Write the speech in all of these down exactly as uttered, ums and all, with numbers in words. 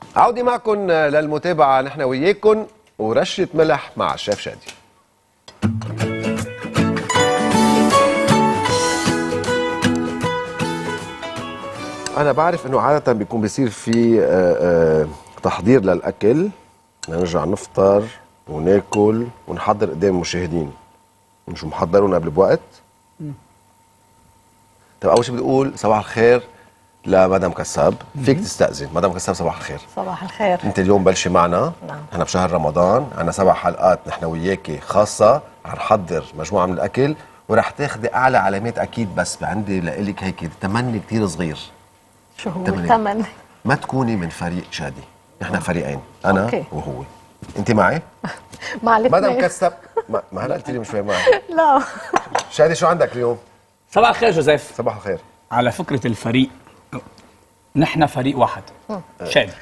عودي معكم للمتابعة نحن وياكم ورشة ملح مع الشيف شادي. أنا بعرف إنه عادة بيكون بيصير في تحضير للأكل، نرجع نفطر وناكل ونحضر قدام المشاهدين، مش محضرون قبل بوقت؟ طيب أول شيء بدي أقول صباح الخير لمدام كساب. فيك تستأذن مدام كساب؟ صباح الخير. صباح الخير. انت اليوم بلشي معنا. نعم. نحن بشهر رمضان، عندنا سبع حلقات نحن وياكي خاصة، رح نحضر مجموعة من الأكل ورح تاخذي أعلى علامات أكيد، بس عندي لإلك هيك تمني كثير صغير. شو هو التمني؟ ما تكوني من فريق شادي، نحن فريقين، أنا أوكي. وهو. أنت معي؟ مع الاثنين. مدام كساب ما, ما هلا قلت لي مش فاهم معي. لا. شادي شو عندك اليوم؟ صباح الخير جوزيف. صباح الخير. على فكرة الفريق، نحن فريق واحد. شادي.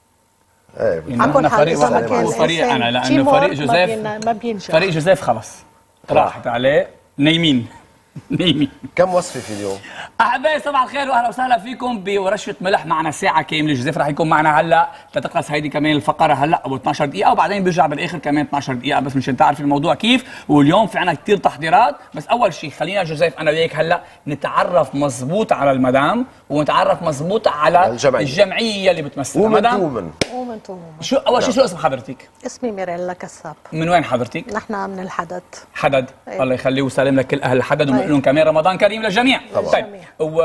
ايه عم فريق واحد هو فريق انا، لانه فريق جوزيف ما بينجح. فريق جوزيف خلص راحت عليه، نايمين نايمين. كم وصفة في اليوم؟ احبائي صباح الخير واهلا وسهلا فيكم بورشه ملح. معنا ساعه كامله، جوزيف رح يكون معنا هلا تتقص هيدي كمان الفقره هلا ابو اثنعش دقيقه، وبعدين بيرجع بالاخر كمان اثنعش دقيقه، بس مشان تعرف الموضوع كيف. واليوم في عنا كثير تحضيرات، بس اول شيء خلينا جوزيف انا وياك هلا نتعرف مزبوط على المدام ونتعرف مزبوط على الجمعيه, الجمعيه اللي بتمثلها مدام. ومن تومن. شو اول شيء شو اسم حضرتك؟ اسمي ميريلا كساب. من وين حضرتك؟ نحن من الحدد. حدد. أيه. الله يخليه ويسلم لك كل اهل الحدد، ونقول لهم كمان رمضان كريم للجميع. طبعا. طيب و...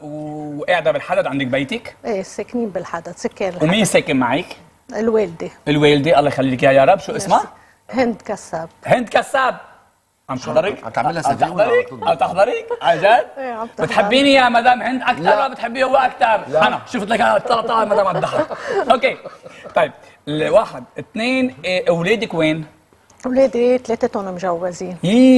وقاعده بالحدد، عندك بيتك؟ ايه ساكنين بالحدد، سكان الحدد. ومين ساكن معك؟ الوالده. الوالده الله يخلي لك اياها يا رب. شو اسمها؟ هند كساب. هند كساب. عم تحضرك؟ عم تعمل لها عم تحضرك؟ عم تحضرك؟ عن جد؟ ايه عم تحضر. بتحبيني يا مدام هند اكثر ولا بتحبيه هو اكثر؟ لا. انا شفت لك طلع طلع مدام عم تضحك. اوكي طيب واحد اثنين، اولادك وين؟ اولادي ثلاثتهم مجوزين.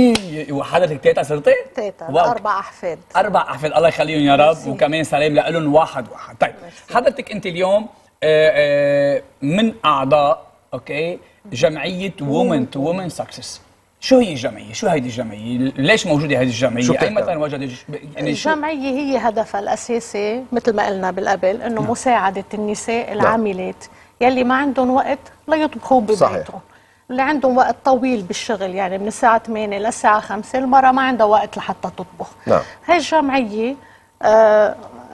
يي وحضرتك تيتا صرتي؟ تيتا واو. اربع احفاد. اربع احفاد الله يخليهم يا رب، وكمان سلام لهم واحد واحد. طيب ميرسي. حضرتك انت اليوم آآ آآ من اعضاء اوكي جمعيه وومن تو وومن سكسس. شو هي الجمعيه؟ شو هيدي الجمعيه؟ ليش موجوده هذه الجمعيه؟ اي متى وجدت يعني الجمعيه هي هدفها الاساسي مثل ما قلنا بالقبل انه نعم. مساعده النساء العاملات يلي ما عندهم وقت ليطبخوا ببيتهم، اللي عندهم وقت طويل بالشغل، يعني من الساعة ثمانية للساعة خمسة المرأة ما عندها وقت لحتى تطبخ. نعم. هاي الجمعية آه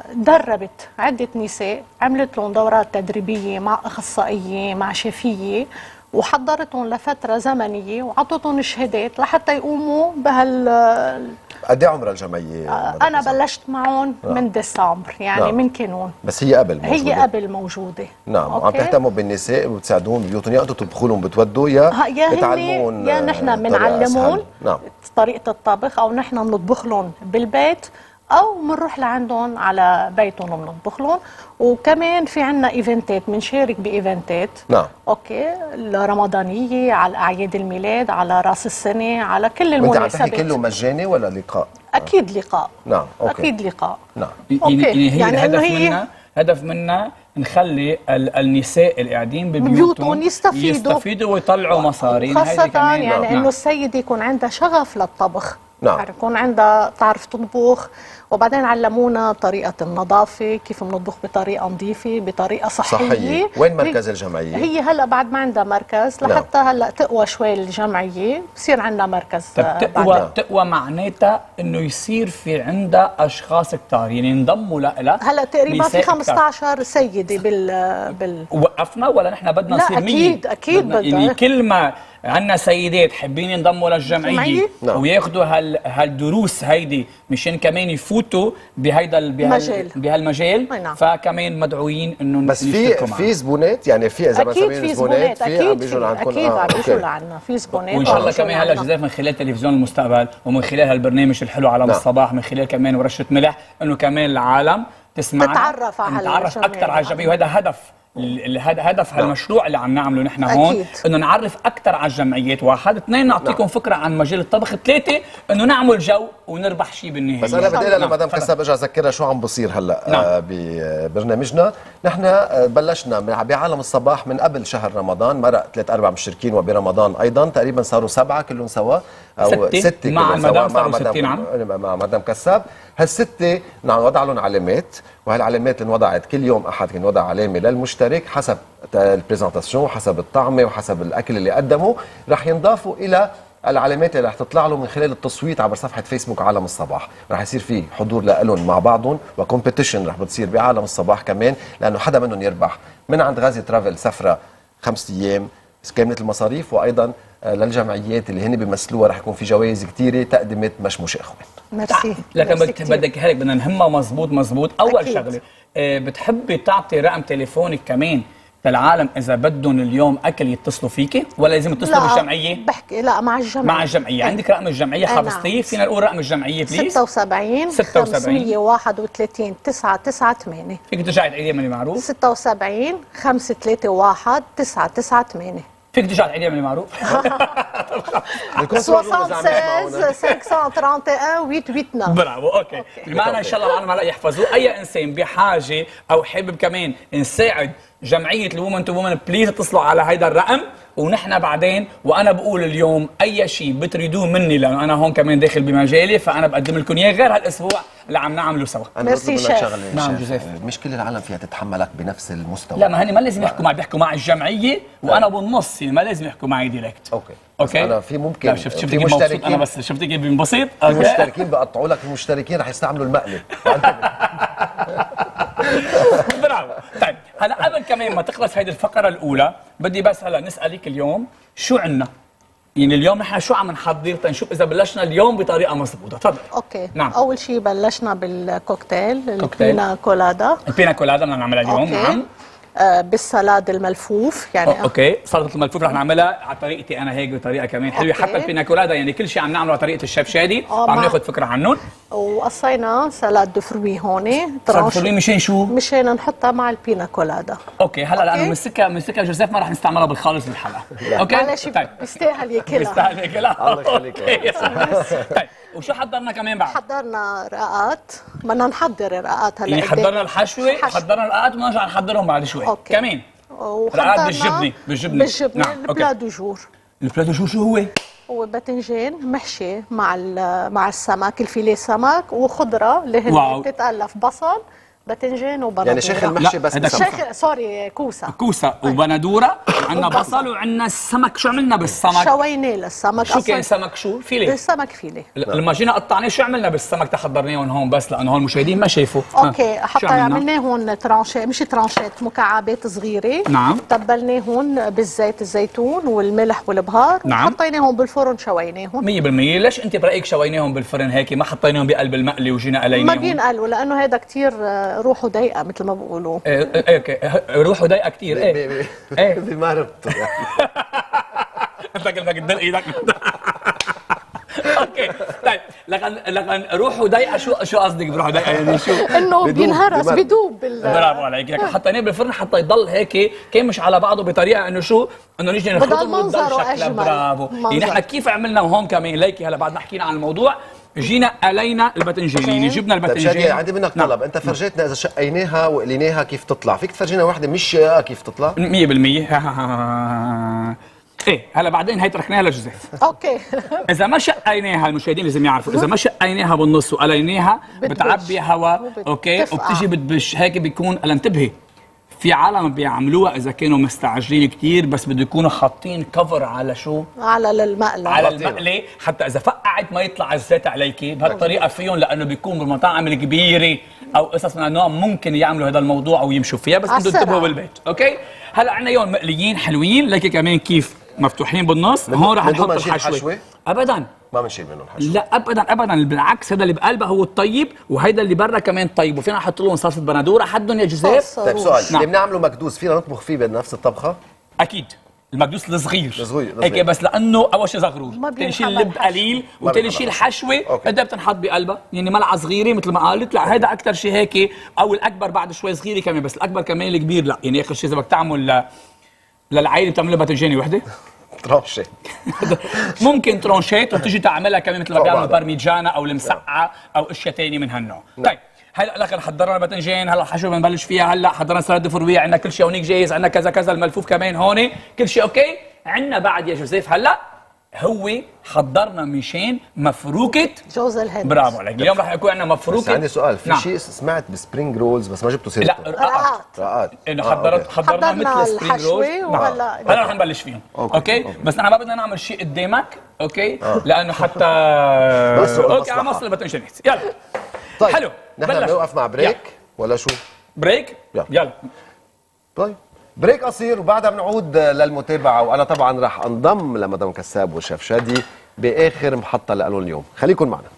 دربت عدة نساء، عملت لهم دورات تدريبية مع أخصائية مع شيفية، وحضرتهم لفترة زمنية وعطتهم شهادات لحتى يقوموا بهال. قد ايه عمر الجمعيه؟ آه انا بلشت معهم من ديسمبر، يعني نعم. من كانون. بس هي قبل موجوده؟ هي قبل موجوده. نعم. وعم تهتموا بالنساء وبتساعدوهم ببيوتهم، يا انتم تطبخوا لهم بتودوا يا بتعلمون، يا نحن بنعلمهم نعم. طريقه الطبخ، او نحن بنطبخ لهم بالبيت، او بنروح لعندهم على بيتهم وبنطبخ لهم. وكمان في عندنا ايفنتات، بنشارك بايفنتات نعم اوكي الرمضانيه، على اعياد الميلاد، على راس السنه، على كل المناسبات. وانت عم تحكي كله مجاني ولا لقاء؟ اكيد لقاء. نعم أوكي. اكيد لقاء. نعم. يعني, يعني هي يعني الهدف هي منا هدف منا نخلي النساء اللي قاعدين ببيوتهم يستفيدوا يستفيدوا ويطلعوا مصاري، خاصة يعني نعم. انه السيدة يكون عندها شغف للطبخ، نعم. يعني يكون عندها تعرف تطبخ. وبعدين علمونا طريقة النظافة، كيف بنطبخ بطريقة نظيفة بطريقة صحية. صحية. وين مركز الجمعية؟ هي هلا بعد ما عندها مركز، لحتى نعم. هلا تقوى شوي الجمعية بصير عندنا مركز. طب تقوى تقوى معناتها انه يصير في عندها اشخاص كثار، يعني انضموا لها. هلا تقريبا في خمسطعش سيدة بال بال وقفنا ولا نحن بدنا نصير مية؟ اكيد اكيد بدنا يعني كل ما عندنا سيدات حابين ينضموا للجمعيه نعم. وياخذوا هال هالدروس هيدي مشان كمان يفوتوا بهيدا بهال بهالمجال، نعم. فكمان مدعوين انه بس في في زبونات، يعني في اذا ما سمينا زبونات في عم بيجوا لعندكم. اكيد عم بيجوا لعنا في زبونات، وان شاء الله كمان هلا جوزيف من خلال تلفزيون المستقبل ومن خلال هالبرنامج الحلو على نعم. الصباح، من خلال كمان ورشه ملح، انه كمان العالم تسمعنا تتعرف على نتعرف اكثر على الجمعيه، وهذا هدف هذا هدف نعم. هالمشروع اللي عم نعمله نحن هون، انه نعرف اكثر على الجمعيات. واحد، اثنين نعطيكم نعم. فكره عن مجال الطبخ. ثلاثه، انه نعمل جو ونربح شيء بالنهايه. بس انا بدي لما مدام كساب ارجع اذكرها شو عم بصير هلا نعم. آه ببرنامجنا. نحن آه بلشنا بعالم الصباح من قبل شهر رمضان، مرق ثلاث اربع مشتركين، وبرمضان ايضا تقريبا صاروا سبعه كلهم سوا. او ستة, ستة مع كمان، المدام سواء مع صاروا ستين عم مدام مع مدام كساب. هالستة نوضع لهم علامات، وهالعلامات اللي انوضعت كل يوم احد كان وضع علامه للمشترك حسب البرزنتاسيون، حسب الطعمه وحسب الاكل اللي قدمه، رح ينضافوا الى العلامات اللي رح تطلع له من خلال التصويت عبر صفحه فيسبوك عالم الصباح. رح يصير في حضور لهم مع بعضهم، وكومبيتيشن رح بتصير بعالم الصباح كمان، لانه حدا منهم يربح من عند غازي ترافل سفره خمس ايام كامله المصاريف، وايضا للجمعيات اللي هن بيمثلوها رح يكون في جوائز كثيره تقدمت مشموش اخوان. ميرسي. لكن بدك هيك بدنا نهمها مزبوط مزبوط. اول أكيد. شغله أه بتحبي تعطي رقم تليفونك كمان للعالم اذا بدهم اليوم اكل يتصلوا فيكي، ولا لازم يتصلوا بالجمعيه؟ بحكي لا مع الجمعيه. مع الجمعيه. عندك رقم الجمعيه حافظتيه؟ فينا نقول رقم الجمعيه بليز؟ ستة وسبعين خمسمية وواحد وثلاثين تسعة تسعة ثمانية. فيك ترجعي تعيديها من المعروف؟ ستة وسبعين خمسة ثلاثة واحد تسعة تسعة ثمانية. فيك ترجعي تعيديها من المعروف؟ ستة وستين خمسمية وواحد وثمانين ثمانية ثمانية تسعة. برافو. اوكي بمعنى ان شاء الله العالم هلا يحفظوه. اي انسان بحاجه او حابب كمان نساعد جمعيه الومن تو وومن، بليز اتصلوا على هيدا الرقم، ونحن بعدين وانا بقول اليوم اي شيء بتريدوه مني، لانه انا هون كمان داخل بمجالي، فانا بقدم لكم اياه غير هالاسبوع اللي عم نعمله سوا. انا بدي اقول لك شغله. نعم جوزيف. مش كل العالم فيها تتحملك بنفس المستوى. لا ما هني ما لازم يحكوا معي، بيحكوا مع الجمعيه وانا بالنص، يعني ما لازم يحكوا معي دايركت. اوكي اوكي. انا في ممكن لا شفت شفت كيف مبسوط انا، بس شفت كيف بنبسط. في مشتركين بقطعوا لك، المشتركين رح يستعملوا المقلب. برافو. طيب هلا قبل كمان ما تخلص هيدي الفقره الاولى بدي بس هلا نسالك اليوم شو عندنا؟ يعني اليوم نحن شو عم نحضر تنشوف اذا بلشنا اليوم بطريقه مضبوطه. تفضل. اوكي. نعم. اول شيء بلشنا بالكوكتيل البينا كولادا. البينا كولادا بدنا نعملها اليوم. أوكي. نعم. آه بالسلاد الملفوف يعني. اوكي سلطه الملفوف رح نعملها على طريقتي انا هيك بطريقه كمان حلوه. حتى البينا كولادا يعني كل شيء عم نعمله على طريقه الشيف شادي، عم ناخذ فكره عنهم. وقصينا سلاد دو فروي هون سلاد دو فروي مشان شو؟ مشان نحطها مع البينا كولادا. اوكي هلا لانه مسكها مسكها جوزيف ما رح نستعملها بالخالص بالحلقه. اوكي معلش بيستاهل ياكلها. بيستاهل ياكلها. الله يخليك. طيب وشو حضرنا كمان بعد؟ حضرنا رقات، بدنا نحضر رقات هلا. يعني حضرنا الحشوه، حضرنا الرقات ونرجع نحضرهم بعد شوي. أوكي. كمان رقات بالجبنه بالجبنه بالجبنه. نعم. البلا دو جور. البلا دو جور شو هو؟ هو باذنجان محشي مع مع السمك، الفيليه سمك وخضره اللي هي بتتالف بصل باذنجان وبندوره. يعني شيخ المحشي بس شيخ سوري كوسه كوسه وبندوره وعندنا بصل وعندنا السمك. شو عملنا بالسمك؟ شويناه للسمك. شو كان سمك؟ شو فيليه؟ السمك فيليه. لما جينا قطعناه شو عملنا بالسمك تحضرناهم هون بس لانه هون المشاهدين ما شافوا. اوكي حتى عملناهم ترانشات، مش ترانشات، مكعبات صغيره. نعم. تبلناهم بالزيت الزيتون والملح والبهار. نعم. وحطيناهم بالفرن شويناهم مية بالمية. ليش انت برايك شويناهم بالفرن هيك ما حطيناهم بقلب المقلي وجينا قليناهم؟ ما بينقلوا لانه هذا كثير روحه ضيقه مثل ما بقولوا. ايه اوكي روحه ضيقه كثير. ايه ايه بمربطه انت قلبك تدل ايدك. اوكي طيب لكن لكن روحه ضيقه. شو شو قصدك بروحه ضيقه يعني شو؟ انه بينهرس بدوب بال برافو عليك. لكن حطيناه بالفرن حتى يضل هيك كان مش على بعضه بطريقه انه شو انه نيجي نخلطه ويضل شكله. برافو. يعني نحن كيف عملنا هون كمان ليكي هلا بعد ما حكينا عن الموضوع جينا قلينا الباذنجان. يعني جبنا الباذنجان. عندي منك طلب. انت فرجيتنا اذا شقيناها وقليناها كيف تطلع، فيك تفرجينا وحده مش شقاقه كيف تطلع؟ مية بالمية. ايه هلا بعدين هي تركناها لجوزيف. اوكي. اذا ما شقيناها المشاهدين لازم يعرفوا اذا ما شقيناها بالنص وقليناها بتعبي هواء. اوكي وبتيجي بتبش هيك بيكون. هلا انتبهي في عالم بيعملوها اذا كانوا مستعجلين كثير بس بده يكونوا حاطين كفر على شو؟ على المقلي. على المقلي حتى اذا فقعت ما يطلع الزيت عليكي. بهالطريقه فيهم لانه بيكون بالمطاعم الكبيره او قصص من النوع ممكن يعملوا هذا الموضوع ويمشوا فيها بس بدهم ينتبهوا بالبيت. اوكي هلا عندنا اياهم مقليين حلوين لكن كمان كيف مفتوحين بالنص. هون رح نحط الحشوه. ابدا ما بنشيل منهم حشوه. لا ابدا ابدا بالعكس هذا اللي بقلبها هو الطيب وهيدا اللي برا كمان طيب. وفينا نحط لهم صلصه بندوره حدهم يا جوزيف. طيب سؤال. نعم. اللي بنعمله مكدوس فينا نطبخ فيه بنفس الطبخه؟ اكيد المكدوس الصغير الصغير هيك بس لانه اول شيء زغرور ثاني شيء اللب قليل وثاني شيء الحشوه بدها بتنحط بقلبها. يعني ملعقه صغيره مثل ما قالت. لا هيدا اكثر شيء هيك او الاكبر بعد شوي صغيره كمان بس الاكبر كمان الكبير لا. يعني اخر شيء اذا بدك تعمل للعائله بتعملها باذنجاني وحده ترانشات. ممكن ترانشات وبتيجي تعملها كمان مثل ما بيعملوا بارميجانا او المسقعه او اشياء ثانيه من هالنوع. طيب هلا لكن حضرنا الباذنجان. هلا الحشوه بنبلش فيها. هلا حضرنا سلطه فرويه. عندنا كل شيء هونيك جاهز. عندنا كذا كذا الملفوف كمان هون كل شيء اوكي. عندنا بعد يا جوزيف هلا هو حضرنا مشان مفروكه جوز الهند. برافو عليك. اليوم رح يكون عندنا مفروكه. بس عندي سؤال، في نعم. شيء سمعت بسبرينج رولز بس ما جبته سيرته. لا رقاقات رقاقات انه آه، حضرت حضرنا مثل سبرينج رولز. وهلا هلا رح نبلش فيهم. أوكي. اوكي, أوكي. بس نحن ما بدنا نعمل شيء قدامك. اوكي آه. لانه حتى بس اوكي على مصر البتنجانات. يلا طيب حلو نحن بلش. بنوقف مع بريك يلا. ولا شو؟ بريك يلا. يلا طيب بريك قصير وبعدها بنعود للمتابعه، وانا طبعا راح انضم لمدام كساب والشيف شادي باخر محطه لهم اليوم. خليكن معنا.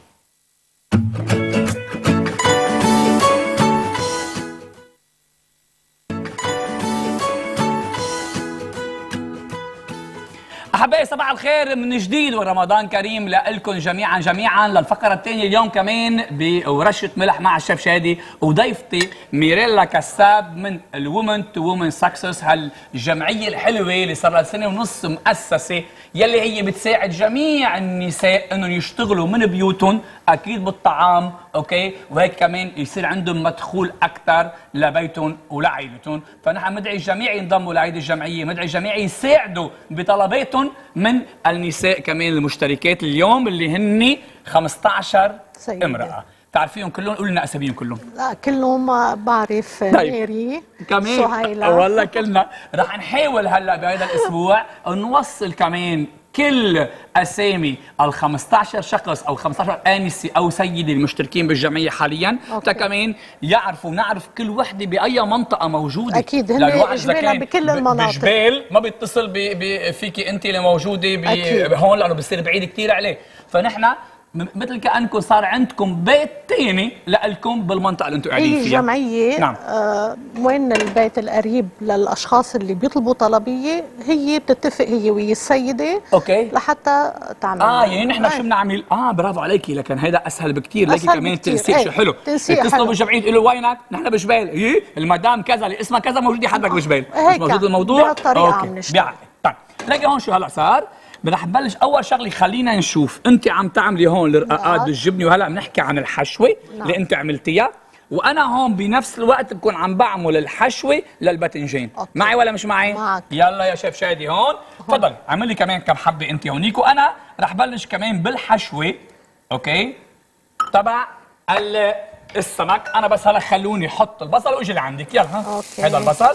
احبائي صباح الخير من جديد ورمضان كريم لكم جميعا جميعا للفقره الثانيه اليوم كمان بورشه ملح مع الشيف شادي وضيفتي ميريلا كساب من الومن تو وومن سكسس، هالجمعيه الحلوه اللي صار لها سنه ونص مؤسسه يلي هي بتساعد جميع النساء انهم يشتغلوا من بيوتهم اكيد بالطعام. اوكي وهيك كمان يصير عندهم مدخول اكثر لبيتهم ولعائلتهم. فنحن مدعي الجميع ينضموا لهيدي الجمعيه، مدعي الجميع يساعدوا بطلباتهم من النساء كمان المشتركات اليوم اللي هن خمسة عشر سيدة. امراه. تعرفيهم كلهم؟ قولوا لنا اساميهم كلهم. لا كلهم بعرف. طيب. ميري كمان سهيلة والله كلنا رح نحاول هلا بهذا الاسبوع نوصل كمان كل اسامي ال خمسة عشر شخص او خمسة عشر انسه او سيده المشتركين بالجمعيه حاليا، تا كمان يعرفوا نعرف كل وحده باي منطقه موجوده. اكيد هن اجمالا بكل المناطق. بجبال ما بيتصل فيكي انت اللي موجوده هون لانه بصير بعيد كثير عليه. فنحن مثل كأنكم صار عندكم بيت تاني لكم بالمنطقة اللي انتم قاعدين فيها. هي جمعية. نعم. آه وين البيت القريب للأشخاص اللي بيطلبوا طلبية هي بتتفق هي ويا السيدة. اوكي. لحتى تعمل. اه يعني نحن شو بنعمل؟ اه برافو عليكي، لكن هيدا اسهل بكثير. ليكي كمان التنسيق شو حلو. اتصلوا بالجمعية تقولوا وينك؟ نحن بجبال. هي المدام كذا اللي اسمها كذا موجودة حدك بجبال. مش موجود الموضوع؟ بهالطريقة عم نشتغل. طيب ليكي هون شو هلا صار؟ رح نبلش اول شغله. خلينا نشوف انت عم تعملي هون الرقاقات بالجبنه، وهلا بنحكي عن الحشوه نعم. اللي انت عملتيها، وانا هون بنفس الوقت بكون عم بعمل الحشوه للباذنجان. معي ولا مش معي؟ معك. يلا يا شيف شادي هون تفضلي اعملي كمان كم حبه انت هونيك، وانا رح بلش كمان بالحشوه. اوكي تبع السمك. انا بس هلا خلوني احط البصل واجي لعندك. يلا ها هذا البصل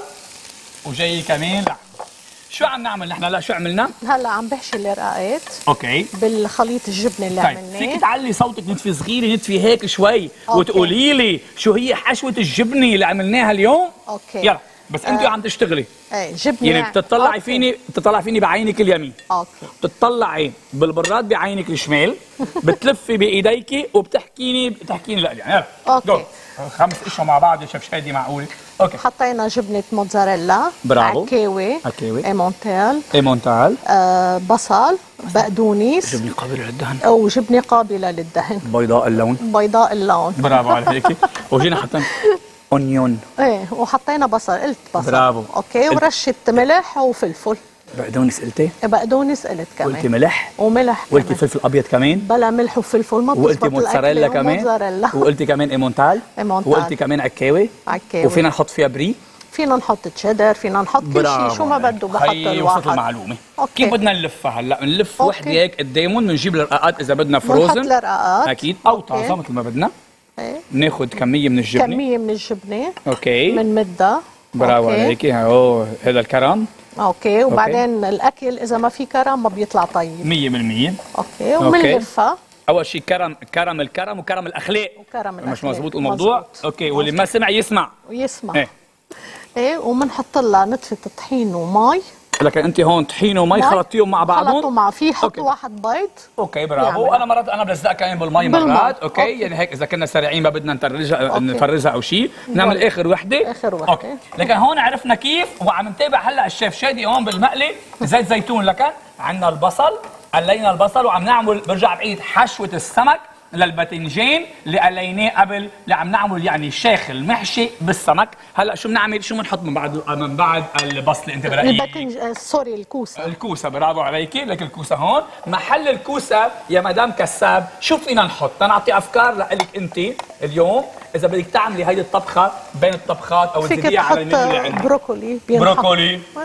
وجاي كمان. لا شو عم نعمل نحن هلا؟ شو عملنا؟ هلا عم بحشي الرقاقات. اوكي بالخليط الجبنه اللي طيب. عملناه. فيك تعلي صوتك نتفي صغيره نتفي هيك شوي أوكي. وتقولي لي شو هي حشوه الجبنه اللي عملناها اليوم؟ اوكي يلا بس انت آه. عم تشتغلي. ايه جبنه يعني بتطلعي فيني بتطلعي فيني بعينك اليمين. اوكي. بتطلعي بالبراد بعينك الشمال. بتلفي بايديكي وبتحكيني بتحكيني لا يعني. يلا اوكي دول. خمس اشياء مع بعض يا شيف شادي معقوله؟ اوكي. حطينا جبنه موتزاريلا. برافو. عكاوي. عكاوي. ايمونتال. ايمونتال. آه بصل. بقدونس. جبنه قابله للدهن. او جبنه قابله للدهن. بيضاء اللون. بيضاء اللون. برافو عليكي. وجينا حطينا اونيون. ايه وحطينا بصل. قلت بصل. برافو. اوكي ورشه ملح وفلفل. بقدونس قلتي؟ بقدونس قلت كمان. قلتي ملح؟ وملح قلتي كمان. فلفل ابيض كمان؟ بلا ملح وفلفل ما بتزبط. وقلتي موتزاريلا كمان؟ موتزاريلا. وقلتي كمان ايمونتال؟ ايمونتال. وقلتي كمان عكاوي؟ عكاوي. وفينا نحط فيها بري؟ فينا نحط تشيدر، فينا نحط كل شيء شو ما بده بحط هي الواحد. وصلت المعلومه. أوكي. كيف بدنا نلفها هلا؟ بنلف أوكي. وحده هيك قدامهم، بنجيب الرقاقات اذا بدنا فروزن. بنحط الرقاقات اكيد او أوكي. طازه مثل ما بدنا. ايه بناخذ كميه من الجبنه. كميه من الجبنه. اوكي. بنمدها. برافو عليكي. اوه هذا الكرم. اوكي وبعدين أوكي. الاكل اذا ما في كرم ما بيطلع طيب. مية بالمية. اوكي وبنلفها. اول شيء كرم كرم الكرم وكرم الاخلاق. وكرم الاخلاق مش مزبوط الموضوع؟ مزبوط. اوكي واللي ما سمع يسمع. ويسمع. ايه ايه وبنحط لها نتفه طحين ومي. لكن انت هون طحين ومي خلطتيهم مع بعضهم؟ خلطوا مع في حطوا واحد بيض. اوكي برافو. يعني. انا مرات انا بلزقها كمان بالمي مرات. اوكي. أوكي يعني هيك اذا كنا سريعين ما بدنا نفرجها نفرزها او شيء نعمل اخر وحده. اخر وحده. اوكي لكن هون عرفنا كيف وعم نتابع هلا الشيف شادي هون بالمقلي زيت زيتون. لكن عندنا البصل قلينا البصل وعم نعمل برجع بعيد حشوه السمك للباذنجان اللي قليناه قبل اللي عم نعمل يعني شاخل محشي بالسمك. هلا شو بنعمل؟ شو بنحط من بعد من بعد البصل انت برايك؟ الباذنجان سوري الكوسه. الكوسه برافو عليكي. لك الكوسه هون محل الكوسه يا مدام كساب. شو فينا نحط؟ تنعطي افكار لك انت اليوم اذا بدك تعملي هيدي الطبخه بين الطبخات او تزيديها على المنيو اللي عندك. بروكولي. بروكولي.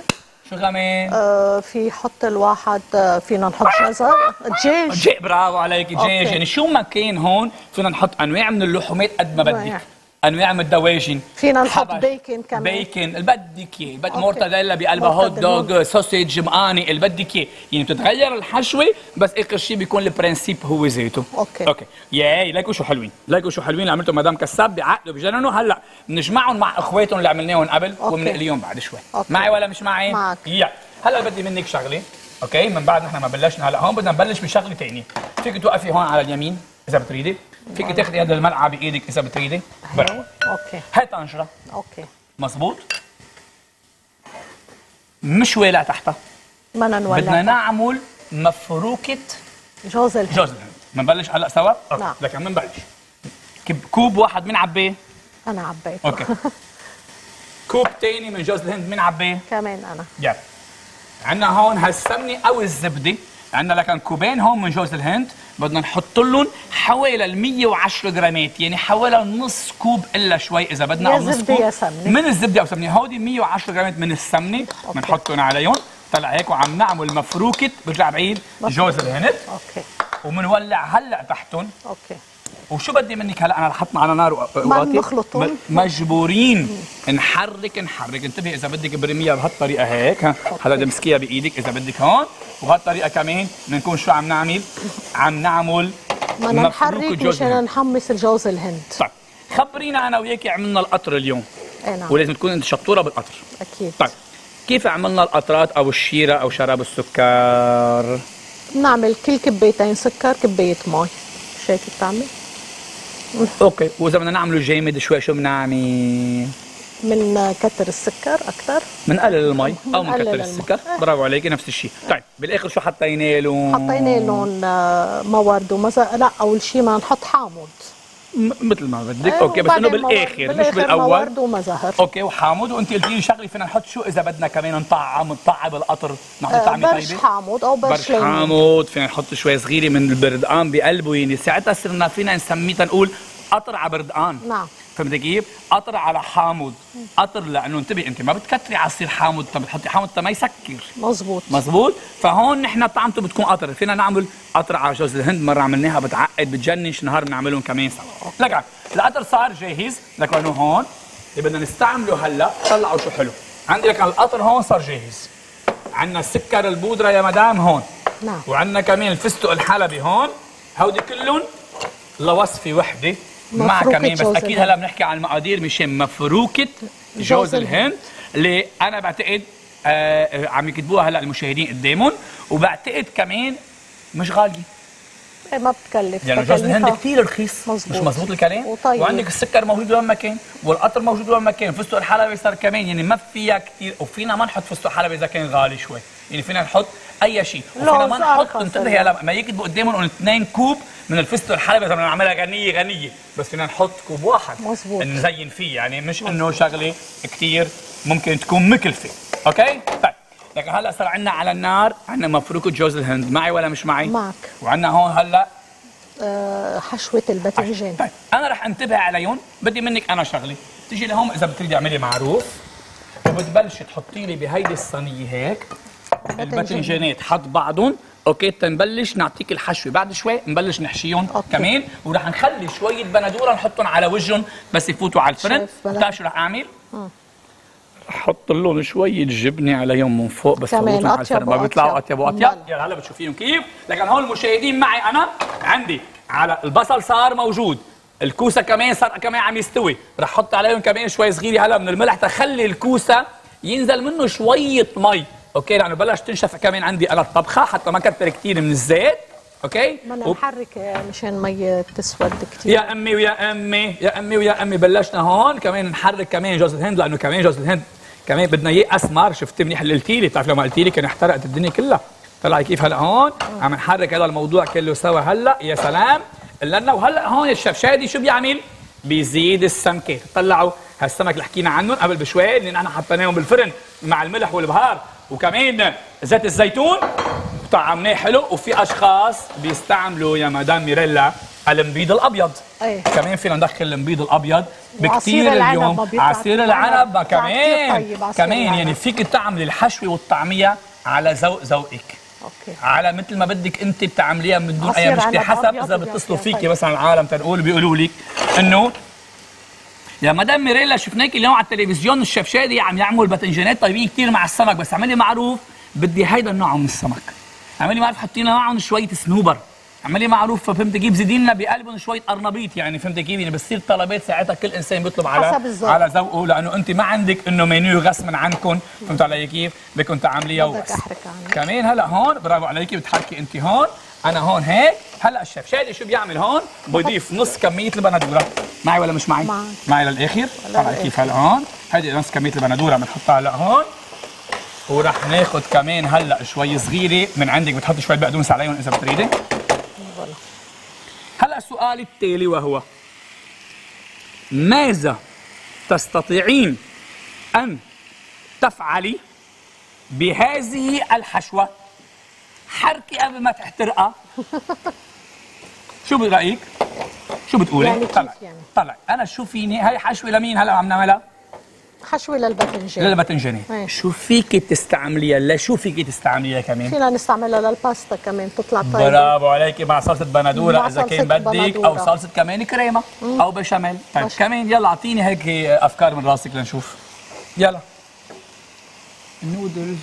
شو كمان؟ آه في حط الواحد آه فينا نحط جزر دجاج. دجاج، برافو عليك، دجاج. يعني شو ما كان هون فينا نحط انواع من اللحومات قد ما بدك، انواع من الدواجن، فينا نحط بيكن كمان، بيكن اللي بدك اياه، بدك مورتاديلا بقلبها، هوت دوغ، سوسيج، مقاني، اللي بدك اياه، يعني بتتغير الحشوه بس اخر شيء بيكون البرنسيب هو ذاته. اوكي اوكي ياي ليكوا شو حلوين، ليكوا شو حلوين اللي عملتهم مدام كساب، بعقلوا بجننوا. هلا بنجمعهم مع اخواتهم اللي عملناهم قبل وبنقليهم بعد شوي. أوكي. معي ولا مش معي؟ معك. يا هلا بدي منك شغله، اوكي، من بعد نحن ما بلشنا هلا هون بدنا نبلش بشغله ثانيه. فيك توقفي هون على اليمين اذا بتريدي، فيك تاخذي هذا الملعقه بايدك اذا بتريدي. برافو. اوكي. هاي طنجره. اوكي. مزبوط. مش والع تحتها. بدنا نولع. بدنا نعمل مفروكه جوز الهند. جوز الهند. بنبلش هلا سوا؟ نعم. لكن بنبلش. كوب واحد من عبيه؟ انا عبيته. اوكي. كوب ثاني من جوز الهند من عبيه؟ كمان انا. يلا. عندنا هون هالسمنه او الزبده، عندنا لكن كوبين هون من جوز الهند، بدنا نحط لهم حوالي ال مية وعشرة جرامات، يعني حوالي نص كوب الا شوي اذا بدنا، او نص كوب يا سمنه من الزبده او سمنه. هودي مية وعشرة جرامات من السمنه بنحطهم عليهم. طلع هيك وعم نعمل مفروكه، برجع بعيد جوز الهند. اوكي. وبنولع هلا تحتهم. اوكي. وشو بدي منك هلا؟ انا حطنا على نار وقاتي نخلطهم، مجبورين نحرك نحرك. انتبهي اذا بدك برميها بهالطريقه هيك، ها هلا تمسكيها بايدك اذا بدك هون، وبهالطريقه كمان بنكون شو عم نعمل؟ عم نعمل بدنا نحرك مشان نحمص الجوز الهند. طيب خبرينا انا وياكي عملنا القطر اليوم. اي نعم. ولازم تكون انت شطوره بالقطر. اكيد. طيب كيف عملنا القطرات او الشيره او شراب السكر؟ بنعمل كل كبايتين سكر كبايه مي، مش هيك بتعمل؟ اوكي. واذا بدنا نعمله جامد شوي شو بنعمل؟ من كتر السكر اكثر، بنقلل المي او بنكتر السكر. برافو عليكي، نفس الشيء. طيب بالاخر شو حطينا لهم؟ حطينا لهم موارد ومزا، لا اول شيء ما نحط حامض مثل ما بدك. اوكي بس انه بالاخر مش بالاول. موارد ومزهر. اوكي وحامض. وانت قلتي لي شغله فينا نحط شو اذا بدنا كمان نطعم نطعم القطر، نحط آه طعمه برش طيبه؟ حامض او برش, برش حامض. فينا نحط شوي صغيره من البردقان بقلبه، يعني ساعتها صرنا فينا نسميه تنقول قطر على بردقان. نعم. فهمتي كيف؟ قطر على حامض. قطر لانه انتبهي انت ما بتكتري عصير حامض، انت بتحطي حامض ما يسكر. مزبوط مزبوط. فهون نحن طعمته بتكون قطر. فينا نعمل قطر على جوز الهند، مره عملناها بتعقد بتجنن، شي نهار بنعملهم كمان سوا. لك القطر صار جاهز، لك انه هون اللي بدنا نستعمله هلا. طلعوا شو حلو عندي. لك القطر هون صار جاهز. عندنا السكر البودره يا مدام هون. نعم. وعندنا كمان الفستق الحلبي هون. هودي كلهم لوصفه وحده مع كمان، بس اكيد هلا بنحكي عن المقادير مشان مفروكه جوز الهند اللي انا بعتقد آه عم يكتبوها هلا المشاهدين قدامهم، وبعتقد كمان مش غاليه. ايه ما بتكلف يعني جوز الهند كثير رخيص. مزبوط. مش مزبوط الكلام؟ وطيب. وعندك السكر موجود وين ما كان، والقطر موجود وين ما كان، فستق الحلبي صار كمان، يعني ما فيها كثير. وفينا ما نحط فستق حلبي اذا كان غالي شوي، يعني فينا نحط اي شيء. وفينا ما نحط، انتبهي هلا ما يكتبوا قدامهم انه اثنين كوب من الفستق الحلبي بدنا نعملها غنيه غنيه، بس فينا نحط كوب واحد مزبوط نزين فيه، يعني مش انه شغله كثير ممكن تكون مكلفه. اوكي؟ طيب لكن هلا صار عندنا على النار عندنا مفروكه جوز الهند. معي ولا مش معي؟ معك. وعندنا هون هلا أه حشوه الباذنجان. طيب انا رح انتبه عليهم. بدي منك انا شغله، تيجي لهون اذا بتريدي اعملي معروف، وبتبلشي تحطي لي بهيدي الصينيه هيك الباذنجانات حط بعضهم. اوكي تنبلش نعطيك الحشوه بعد شوي، نبلش نحشيهم كمان، ورح نخلي شويه بندوره نحطهم على وجههم بس يفوتوا على الفرن. بتعرف شو رح اعمل؟ حط لهم شويه جبنه عليهم من فوق بس كمان على الفرن ما بيطلعوا اطيب واطيب. يلا هلا بتشوفيهم كيف. لكن هون المشاهدين معي انا عندي على البصل صار موجود، الكوسه كمان صار كمان عم يستوي، رح احط عليهم كمان شوي صغيره هلا من الملح تخلي الكوسه ينزل منه شويه مي. اوكي لانه بلش تنشف كمان عندي انا الطبخه حتى ما كتر كثير من الزيت. اوكي بدنا نحرك مشان مي تسود كثير. يا امي ويا امي يا امي ويا امي بلشنا هون كمان نحرك كمان جوز الهند، لانه كمان جوز الهند كمان بدنا اياه اسمر. شفتي منيح اللي قلتي لي، بتعرف لو ما قلتي لي كان احترقت الدنيا كلها. طلع كيف هلا هون عم نحرك هذا الموضوع كله سوا هلا. يا سلام لنا. وهلا هون الشيف شادي شو بيعمل؟ بيزيد السمكه. طلعوا هالسمك اللي حكينا عنهم قبل بشوي اللي نحن حطيناهم بالفرن مع الملح والبهار وكمان زيت الزيتون، طعمناه حلو. وفي اشخاص بيستعملوا يا مدام ميريلا الانبيض الابيض. أيه. كمان فينا ندخل الانبيض الابيض وعصير بكثير العنب ما اليوم. بيطلع عصير العنب طعم كمان طيب عصير كمان العنب. يعني فيك تعملي الحشوه والطعميه على ذوق ذوقك. اوكي. على مثل ما بدك انت بتعمليها من دون عصير اي مشكله، عنب حسب أبيض اذا وبيعطيها بيتصلوا فيكي طيب. مثلا العالم تنقول بيقولوا لك انه يا مدام ميريلا شفناك اليوم على التلفزيون الشيف شادي عم يعمل باذنجانات طيبين كثير مع السمك، بس اعملي معروف بدي هيدا النوع من السمك. اعملي معروف حطي لنا معهم شويه سنوبر. اعملي معروف فهمت كيف زيدي لنا بقلبهم شويه قرنبيط، يعني فهمت كيف يعني بتصير طلبات ساعتها كل انسان بيطلب على حسب الذوق. على ذوقه، لانه انت ما عندك انه منيو غصبا عنكم، فهمت علي كيف؟ بدكم تعمليها بدك وبس. أحرك عنك. كمان هلا هون برافو عليكي بتحركي انت هون، انا هون هيك. هلا الشيف شادي شو بيعمل هون؟ بضيف نص كميه البندوره. معي ولا مش معي؟ معك. معي للاخر. طلع كيف هلا هون؟ هيدي نص كميه البندوره بنحطها هلا هون، وراح ناخذ كمان هلا شوي صغيره من عندك، بتحطي شويه بقدونس عليهم اذا بتريدي. هلا السؤال التالي وهو ماذا تستطيعين ان تفعلي بهذه الحشوه؟ حركي قبل ما تحترقها. شو برايك؟ شو بتقولي؟ يعني كيف طلع يعني؟ طلع انا شو فيني هاي حشوه لمين هلا عم نعملها؟ حشوه للباذنجان. للباذنجانيه. ايه. شو فيكي تستعمليها؟ لا شو فيكي تستعمليها كمان؟ فينا نستعملها للباستا كمان تطلع طيبه. برافو عليكي مع صلصه بندوره مع اذا كان صلصة بدك، بندورة. او صلصه كمان كريمه او بشاميل. طيب ماشي. كمان يلا اعطيني هيك افكار من راسك لنشوف. يلا. النودلز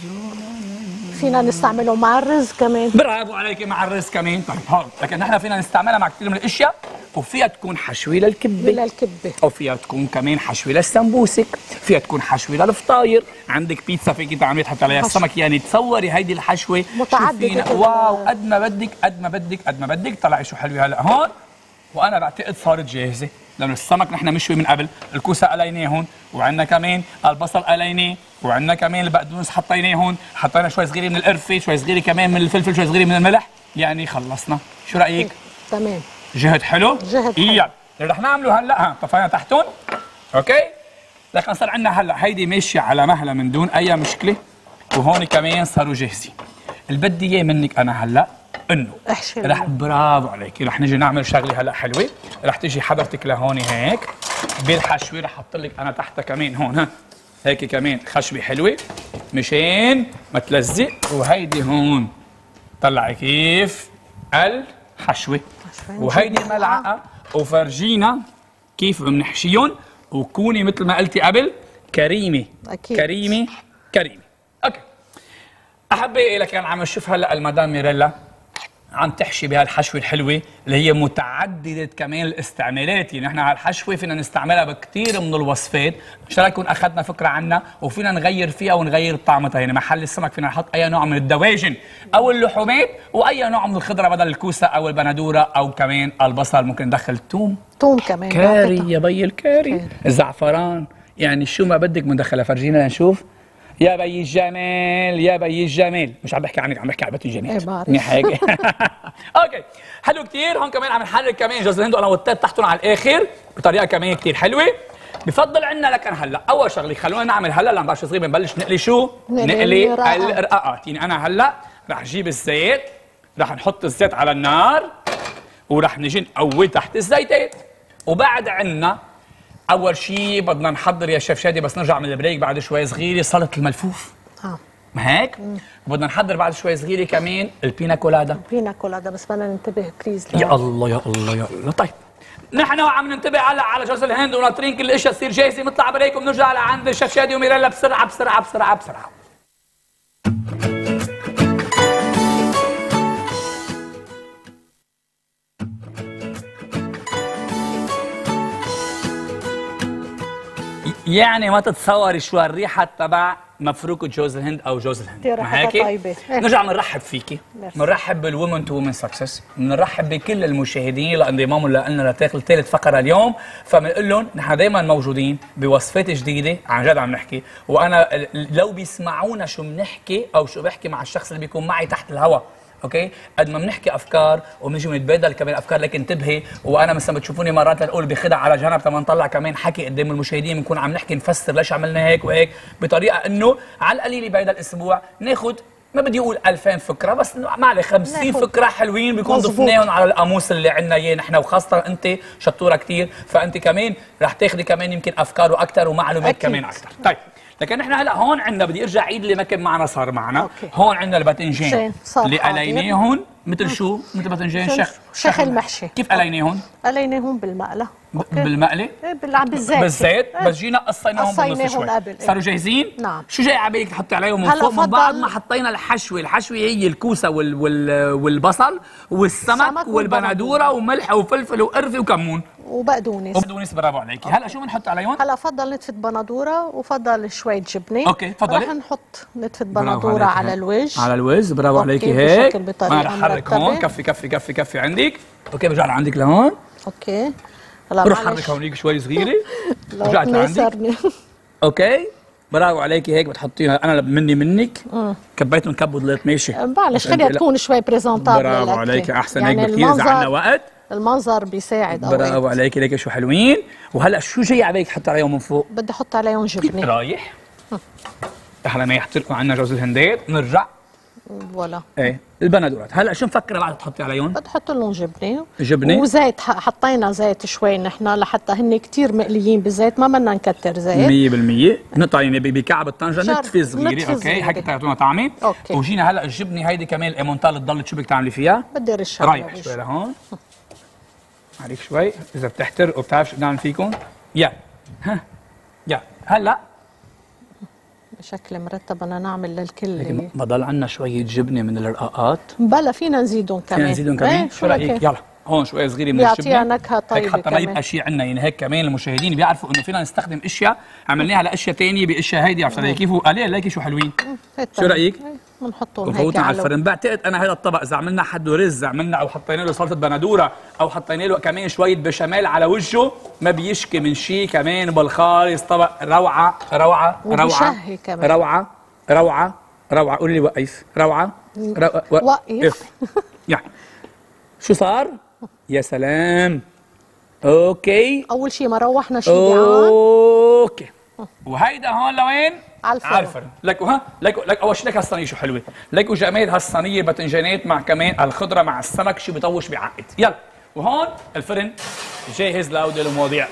فينا نستعمله مع الرز كمان. برافو عليكي مع الرز كمان. طيب هون لكن نحن فينا نستعملها مع كثير من الاشياء، وفيها تكون حشوه للكبه، للكبه. او فيها تكون كمان حشوه للسمبوسك، فيها تكون حشوه للفطاير، عندك بيتزا فيك تعملي تحطي عليها السمك، يعني تصوري هيدي الحشوه متعددة شو فينا. ال- واو قد ما بدك قد ما بدك قد ما بدك. طلعي شو حلوه هلا هون، وانا بعتقد صارت جاهزه لانه السمك نحن مشوي من قبل، الكوسه قليناه هون، وعندنا كمان البصل قليناه، وعندنا كمان البقدونس حطيناه هون، حطينا شوي صغيره من القرفه، شوي صغيره كمان من الفلفل، شوي صغيره من الملح، يعني خلصنا. شو رايك؟ تمام. جهد حلو؟ جهد حلو. يلا اللي رح نعمله هلا ها طفينا تحتهم. اوكي؟ لكن صار عندنا هلا هيدي ماشيه على مهله من دون اي مشكله، وهون كمان صاروا جاهزين. اللي بدي اياه منك انا هلا انه احشي رح برافو عليكي، رح نجي نعمل شغله هلا حلوه، رح تيجي حضرتك لهون هيك بالحشوه، رح احط لك انا تحتها كمان هون ها هيك كمان خشبه حلوه مشان ما تلزق، وهيدي هون طلعي كيف الحشوه، وهيدي ملعقه، وفرجينا كيف بنحشيهم، وكوني مثل ما قلتي قبل كريمه. أكيد. كريمه كريمه. اوكي احبائي، لك انا عم اشوف هلا المدام ميريلا عم تحشي بهالحشوه الحلوه اللي هي متعدده كمان الاستعمالات، يعني نحن هالحشوه فينا نستعملها بكثير من الوصفات، مش رح نكون اخذنا فكره عنها وفينا نغير فيها ونغير طعمتها، يعني محل السمك فينا نحط اي نوع من الدواجن او اللحومات، واي نوع من الخضره بدل الكوسه او البندوره او كمان البصل، ممكن ندخل ثوم، ثوم كمان. كاري بعتقد. يا بي الكاري، الزعفران، يعني شو ما بدك بندخلها. فرجينا لنشوف. يا بي الجمال يا بي الجمال، مش عم بحكي عنك، عم بحكي على بيت الجمال. ايه بعرف. منيح هيك. اوكي حلو كثير. هون كمان عم نحرك كمان جوز الهند وانا والتات تحتهم على الاخر بطريقه كمان كثير حلوه. بفضل عندنا لكن هلا اول شغله خلونا نعمل هلا لما بعرف صغير بنبلش نقلي شو؟ نقلي نقلي الرقاقات. الرقاقات. يعني انا هلا رح اجيب الزيت، رح نحط الزيت على النار، ورح نجي نقوي تحت الزيتات. وبعد عندنا اول شيء بدنا نحضر يا شيف شادي، بس نرجع من البريك بعد شوي صغيره، سلطه الملفوف. اه ما هيك؟ وبدنا نحضر بعد شوي صغيره كمان البينا كولادا. بينا كولادا، بس بدنا ننتبه بليز. يا الله يا الله يا الله. طيب نحن عم ننتبه هلا على جوز الهند وناطرين كل الاشياء تصير جاهزه، نطلع بريك وبنرجع لعند الشيف شادي وميريلا بسرعه بسرعه بسرعه بسرعه. يعني ما تتصوري شو الريحه تبع مفروكه جوز الهند او جوز الهند. كتير ما ريحتها هيك؟ طيبة. نرجع بنرحب فيكي، ميرسي. بنرحب بالومن تو وومن سكسس، بنرحب بكل المشاهدين لانضمامهم لنا لتاخذ ثالث فقره اليوم، فبنقول لهم نحن دائما موجودين بوصفات جديده، عن جد عم نحكي، وانا لو بيسمعونا شو بنحكي او شو بحكي مع الشخص اللي بيكون معي تحت الهواء، اوكي؟ قد ما بنحكي افكار وبنجي بنتبادل كمان افكار، لكن انتبهي، وانا مثلا بتشوفوني مرات لنقول بخدع على جنب تما نطلع كمان حكي قدام المشاهدين، بنكون عم نحكي نفسر ليش عملنا هيك وهيك بطريقه انه على القليله بهذا الاسبوع ناخذ ما بدي اقول ألفين فكره بس ما عليه خمسين ناخد. فكره حلوين بيكون مظبوط. ضفناهم على القاموس اللي عندنا اياه نحن، وخاصه انت شطوره كثير، فانت كمان رح تاخذي كمان يمكن افكار واكثر ومعلومات أكيد. كمان اكثر. طيب لكن نحن هلا هون عندنا بدي ارجع عيد اللي ما كان معنا صار معنا. أوكي. هون عندنا الباذنجان زين، صار اللي حاضر. قليناهم مثل شو؟ مثل باذنجان شيخ شيخ المحشي. كيف قليناهم؟ قليناهم بالمقلة. أوكي. بالمقلي؟ إيه، بال- بالزيت. بالزيت إيه. بس جينا قصيناهم بالنص قصيناهم شوي. قبل، إيه. صاروا جاهزين؟ نعم. شو جاي على بالك تحطي عليهم من هلا فوق من بعد فضل- ما حطينا الحشوه، الحشوه هي الكوسه وال وال والبصل والسمك السمك والبندوره وملح وفلفل وقرفه وكمون وبقدونس. وبقدونس. برافو عليكي. هلا شو بنحط عليهم؟ هلا فضل نتفة بندوره وفضل شوية جبنة. أوكي، تفضلي. رح نحط نتفة برافو بندوره عليكي على هيك. الوجه. على الوجه. برافو أوكي، عليكي هيك. بشكل بطريقة انا رح احرك هون. مرتبة. كفي كفي كفي كفي عندك. اوكي برجع لعندك لهون. اوكي. هلا بروح معلش. حرك هونيك شوي صغيره. لو رجعت لعندك. تناسرني. اوكي برافو عليكي هيك بتحطيها. انا مني منك كبيت ونكب ضليت ماشي. معلش بس أنت خليها لا. تكون شوي بريزونتابل. برافو للأكل. عليكي احسن يعني هيك بكثير اذا عندنا المنظر وقت. المنظر بيساعد اوقات. برافو عليكي ليك شو حلوين. وهلا شو جاي على بالك تحط عليهم من فوق؟ بدي احط عليهم جبنة. رايح هلا ما يحترقوا عنا جوز الهندات. نرجع ولا ايه البندورات. هلا شو مفكره بعد تحطي عليهم؟ بدي احط لهم جبنه. جبنة؟ وزيت. ح- حطينا زيت شوي نحن لحتى هن كتير مقليين بالزيت، ما بدنا نكتر زيت. مية بالمية نقطعين بكعب الطنجره شر- نتفه صغيره. نتفة اوكي صغيرة. هيك تعطونا طعمه. أوكي. وجينا هلا الجبنه هيدي كمان الايمونتال تضل شو بدك تعملي فيها؟ بدي ارشها رايح على شوي الوجه. لهون. عليك شوي اذا بتحترق وبتعرف شو بدنا نعمل فيكم. يا ها يا هلا بشكل مرتب بدنا نعمل للكل. هيك بضل عنا شويه جبنه من الرقاقات. بلا فينا نزيدهم كمان. فينا نزيدهم كمان. إيه، شو رايك؟ يلا هون شوي صغيره من بيعطيها الجبنه. نكهة هيك طيبة حتى ما كمان. يبقى شيء عندنا، يعني هيك كمان المشاهدين بيعرفوا انه فينا نستخدم اشياء عملناها لاشياء ثانيه باشياء هيدي. عرفت علي كيف؟ قليل ليكي شو حلوين. هيك شو رايك؟ إيه، بنحطهم هيك وفوتنا على على الفرن. بعتقد انا هذا الطبق اذا عملنا حده رز عملنا او حطينا له سلطه بندوره او حطينا له كمان شويه بشاميل على وجهه ما بيشكي من شيء. كمان بالخالص طبق روعه روعه روعه وبيشهي كمان. روعه روعه روعه. قولي لي وقف. روعه رو... وقف. يعني شو صار؟ يا سلام. اوكي اول شيء ما روحنا شيء بيعان. اوكي. وهيدا هون لوين؟ على الفرن. على الفرن. لكو ها لكو لك اول شيء لك هالصينيه شو حلوه. لكو جمال هالصينيه باذنجانات مع كمان الخضره مع السمك شو بيطوش بيعقد. يلا وهون الفرن جاهز لاودي المواضيع.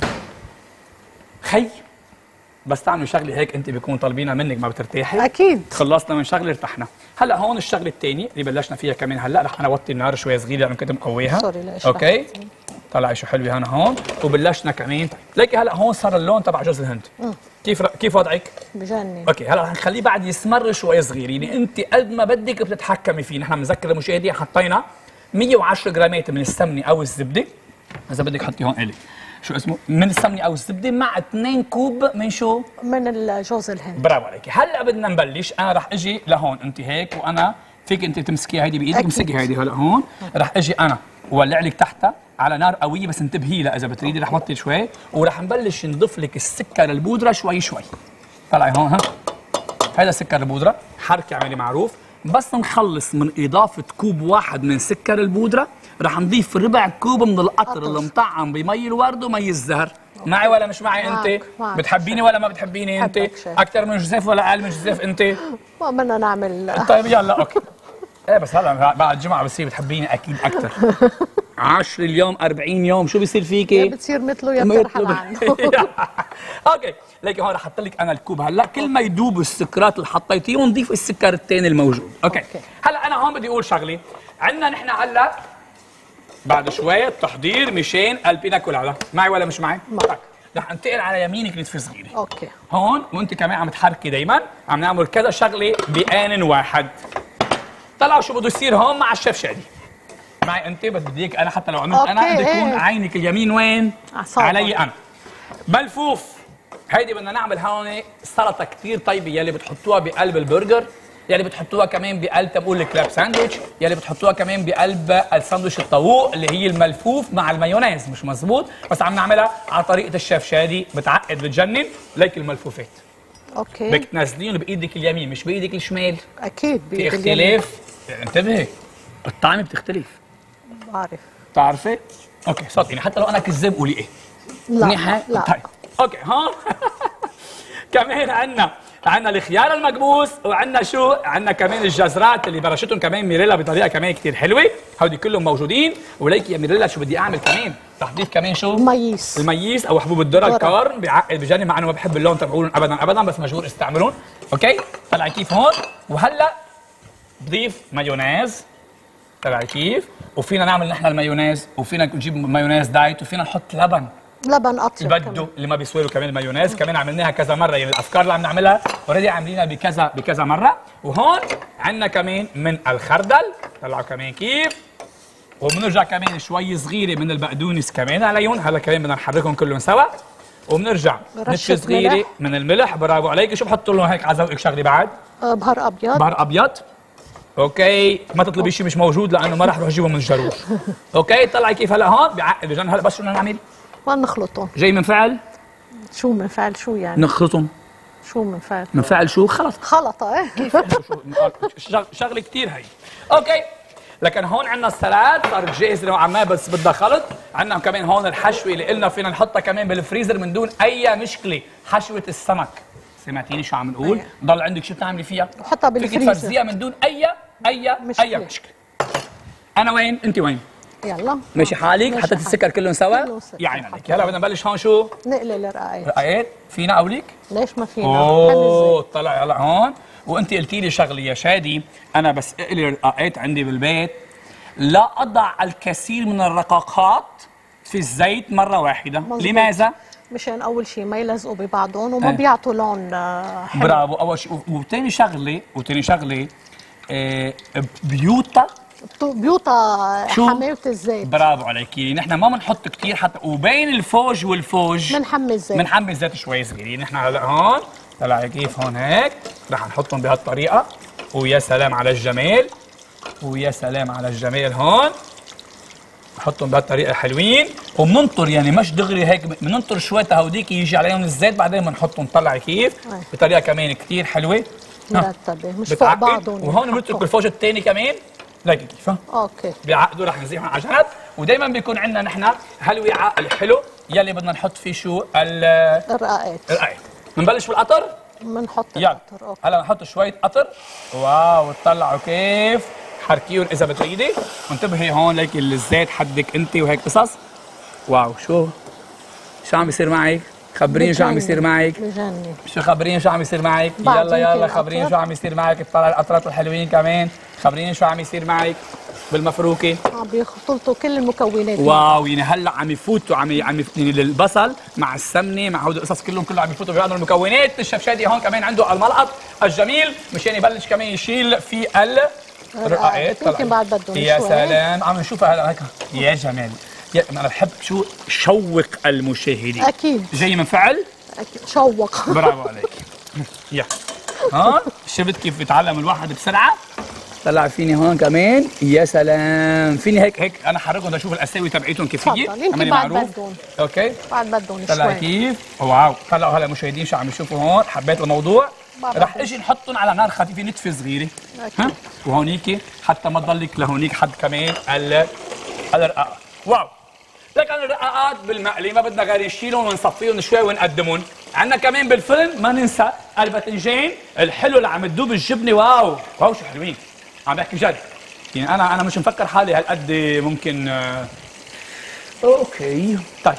خي بس تعملوا شغله هيك انت بيكون طالبينها منك ما بترتاحي. اكيد. خلصنا من شغله ارتحنا. هلا هون الشغله الثانيه اللي بلشنا فيها كمان هلا رح انا اوطي النار شوي صغيره لانه كنت مقويها. سوري لإيش اوكي طلعي شو حلوه هون هون. وبلشنا كمان ليكي هلا هون صار اللون تبع جوز الهند. كيف كيف وضعك؟ بجنن. اوكي هلا رح نخليه بعد يسمر شوي صغير. يعني انت قد ما بدك بتتحكمي فيه. نحن بنذكر المشاهدين حطينا مية وعشرة جرامات من السمنه او الزبده. اذا بدك حطي هون الي شو اسمه من السمنه او الزبده مع اثنين كوب من شو؟ من الجوز الهند. برافو عليكي. هلا بدنا نبلش. انا رح اجي لهون انت هيك وانا فيك انت تمسكيها هيدي بايدك. امسكي هيدي هلا هون. رح اجي انا وولع لك تحتها على نار قويه بس انتبهي لها اذا بتريدي. رح وطي شوي ورح نبلش نضيف لك السكر البودره شوي شوي. طلعي هون ها. هذا سكر البودره. حركي اعملي معروف. بس نخلص من اضافه كوب واحد من سكر البودره رح نضيف ربع كوب من القطر اللي مطعم بمي الورد ومي الزهر. معي ولا مش معي انت؟ معك. معك. بتحبيني ولا ما بتحبيني انت؟ بحبك شيء. اكثر من جوزيف ولا اقل من جوزيف انت؟ ما بدنا نعمل. طيب يلا اوكي. ايه بس هلا بعد الجمعه بصير بتحبيني اكيد اكثر. عشرة اليوم أربعين يوم شو بيصير فيكي؟ بتصير مثله يا بترحل عنه. اوكي ليك هون رح احط لك انا الكوب هلا. كل ما يدوب السكرات اللي حطيتيه ونضيف السكر الثاني الموجود. أوكي. اوكي هلا انا هون بدي اقول شغله. عندنا نحن هلا بعد شويه تحضير مشان البينا كولادا. معي ولا مش معي؟ معك. رح انتقل على يمينك نتفه صغيره. اوكي. هون وانت كمان عم تحركي دايما عم نعمل كذا شغله بآن واحد. طلعوا شو بده يصير هون مع الشيف شادي. معي انت بس بدي اياك انا حتى لو عملت انا أوكي، بدي يكون إيه. عينك اليمين وين؟ أعصابك. علي انا. ملفوف. هيدي بدنا نعمل هون سلطه كثير طيبه يلي بتحطوها بقلب البرجر، يلي بتحطوها كمان بقلب تبقول الكلاب ساندويتش، يلي بتحطوها كمان بقلب الساندويتش الطاووق اللي هي الملفوف مع المايونيز. مش مزبوط بس عم نعملها على طريقه الشيف شادي. بتعقد بتجنن. ليك الملفوفات اوكي. بدك تنزليهم بايدك اليمين مش بايدك الشمال. اكيد في بإيد اليمين. اختلاف. انتبهي الطعم بتختلف. بعرف. بتعرفي؟ اوكي صدقيني حتى لو انا كذاب قولي ايه. لا منيحة؟ لا. طيب اوكي هون كمان عندنا عندنا الخيار المكبوس وعندنا شو؟ عندنا كمان الجزرات اللي برشتهم كمان ميريلا بطريقه كمان كثير حلوه، هودي كلهم موجودين. وليك يا ميريلا شو بدي اعمل كمان؟ رح اضيف كمان شو؟ الميس الميس او حبوب الذره الكارن، بيعقد بجنن، مع انه ما بحب اللون تبعولهم ابدا ابدا، بس مجبور استعملهم. اوكي؟ طلع كيف هون. وهلا بضيف مايونيز. طلع كيف؟ وفينا نعمل نحن المايونيز، وفينا نجيب مايونيز دايت، وفينا نحط لبن لبن اطيب بده اللي ما بيسوي له كمان المايونيز. كمان عملناها كذا مره، يعني الافكار اللي عم نعملها اوريدي عاملينها بكذا بكذا مره. وهون عندنا كمان من الخردل، طلعوا كمان كيف. وبنرجع كمان شوي صغيره من البقدونس كمان عليهم، هلا كمان بدنا نحركهم كلهم سوا. وبنرجع نتفه صغيره ملح. من الملح. برافو عليك. شو بحط لهم هيك على ذوقك شغله بعد؟ أه بهار ابيض. بهار ابيض. اوكي، ما تطلبي شيء مش موجود لانه ما راح اروح اجيبه من الجروح. اوكي، طلعي كيف هلا هون بيعقد بجن. هلا بس شو بدنا نعمل؟ ما نخلطهم. جاي من فعل؟ شو من فعل شو يعني؟ نخلطهم. شو من فعل؟ من فعل شو؟ خلط. خلطة ايه؟ كيف شغ... شغله كثير هي. اوكي، لكن هون عندنا السلاد صارت جاهزه نوعا ما، بس بدها خلط. عندنا كمان هون الحشوه اللي قلنا فينا نحطها كمان بالفريزر من دون اي مشكله، حشوه السمك. سمعتيني شو عم نقول؟ ضل عندك شو بتعملي فيها؟ حطها بالفريزر. فيك تفرزيها من دون اي اي مشكلة. اي مشكله. انا وين؟ انت وين؟ يلا ماشي حالك. حطيت السكر كلهم سوا؟ كلهم سوا. يا عين عليك. هلا بدنا نبلش هون شو؟ نقلي الرقاقات. رقاقات؟ فينا اقولك؟ ليش ما فينا؟ اوه طلع هلا هون. وانت قلتي لي شغله يا شادي، انا بس اقلي الرقاقات عندي بالبيت لا اضع الكثير من الرقاقات في الزيت مره واحده. مزبوط. لماذا؟ مشان اول شيء ما يلزقوا ببعضهم وما اه. بيعطوا لون حلو. برافو. اول شيء. وثاني شغله وثاني شغله آه بيوتا بيوتا حمامة الزيت. برافو عليكي. نحن ما بنحط كثير حتى، وبين الفوج والفوج بنحمي الزيت. بنحمي الزيت شوي صغيرين. نحن هلا هون طلع كيف هون هيك رح نحطهم بهالطريقه. ويا سلام على الجمال، ويا سلام على الجمال. هون نحطهم بهالطريقه حلوين. وبننطر يعني مش دغري هيك، بننطر شوي تهوديك يجي عليهم الزيت، بعدين بنحطهم. طلع كيف بطريقه كمان كثير حلوه مرتبه مش فوق بعضهم. وهون بنترك الفوج الثاني كمان. لكن كيف؟ اوكي. بيعقدوا رح نزيحهم على جنب. ودائما بيكون عندنا نحن هالوعاء الحلو يلي بدنا نحط فيه شو؟ الرقاقات. الرقاقات. بنبلش بالقطر؟ بنحط القطر. اوكي. هلا بنحط شوية قطر. واو طلعوا كيف؟ حركيهم إذا بتريدي. وانتبهي هون ليك الزيت حدك أنت وهيك قصص. واو شو؟ شو عم بيصير معك؟ خبريني شو عم بيصير معك. بجنن. شو خبريني شو عم يصير معك. يلا يلا خبريني شو عم يصير معك. اطلع القطرات الحلوين كمان. خبريني شو عم يصير معك بالمفروكه. عم بيخلطوا كل المكونات. واو يعني هلا عم يفوتوا عم عم يعني البصل مع السمنه مع هودي القصص كلهم كله عم يفوتوا بهذول المكونات. الشيف شادي هون كمان عنده الملقط الجميل مشان يبلش كمان يشيل في الرقاقات. يمكن بعد بدهم يا سلام عم نشوفها هلا هيك. يا جمال. يا انا بحب شو شوق المشاهدين. اكيد. جاي من فعل؟ اكيد شوق. برافو عليك. يا ها شفت كيف بيتعلم الواحد بسرعه؟ طلع فيني هون كمان. يا سلام. فيني هيك هيك انا حركهم لاشوف الاساوي تبعيتهم كيف هي. يمكن بعد بدهم. اوكي بعد بدهم شوي. طلع كيف؟ واو طلعوا هلا مشاهدين شو عم يشوفوا هون. حبيت الموضوع. رح اجي نحطهم على نار خفيفه نتفه صغيره. ها وهونيك حتى ما تضلك لهونيك حد كمان الرقاقه. واو. لكن الرقاقات بالمقلي ما بدنا غير نشيلهم ونصفيهم شوي ونقدمهم. عندنا كمان بالفرن ما ننسى الباذنجان الحلو اللي عم تدوب الجبنه. واو واو شو حلوين. عم بحكي جد يعني انا انا مش مفكر حالي هالقد ممكن. آه اوكي طيب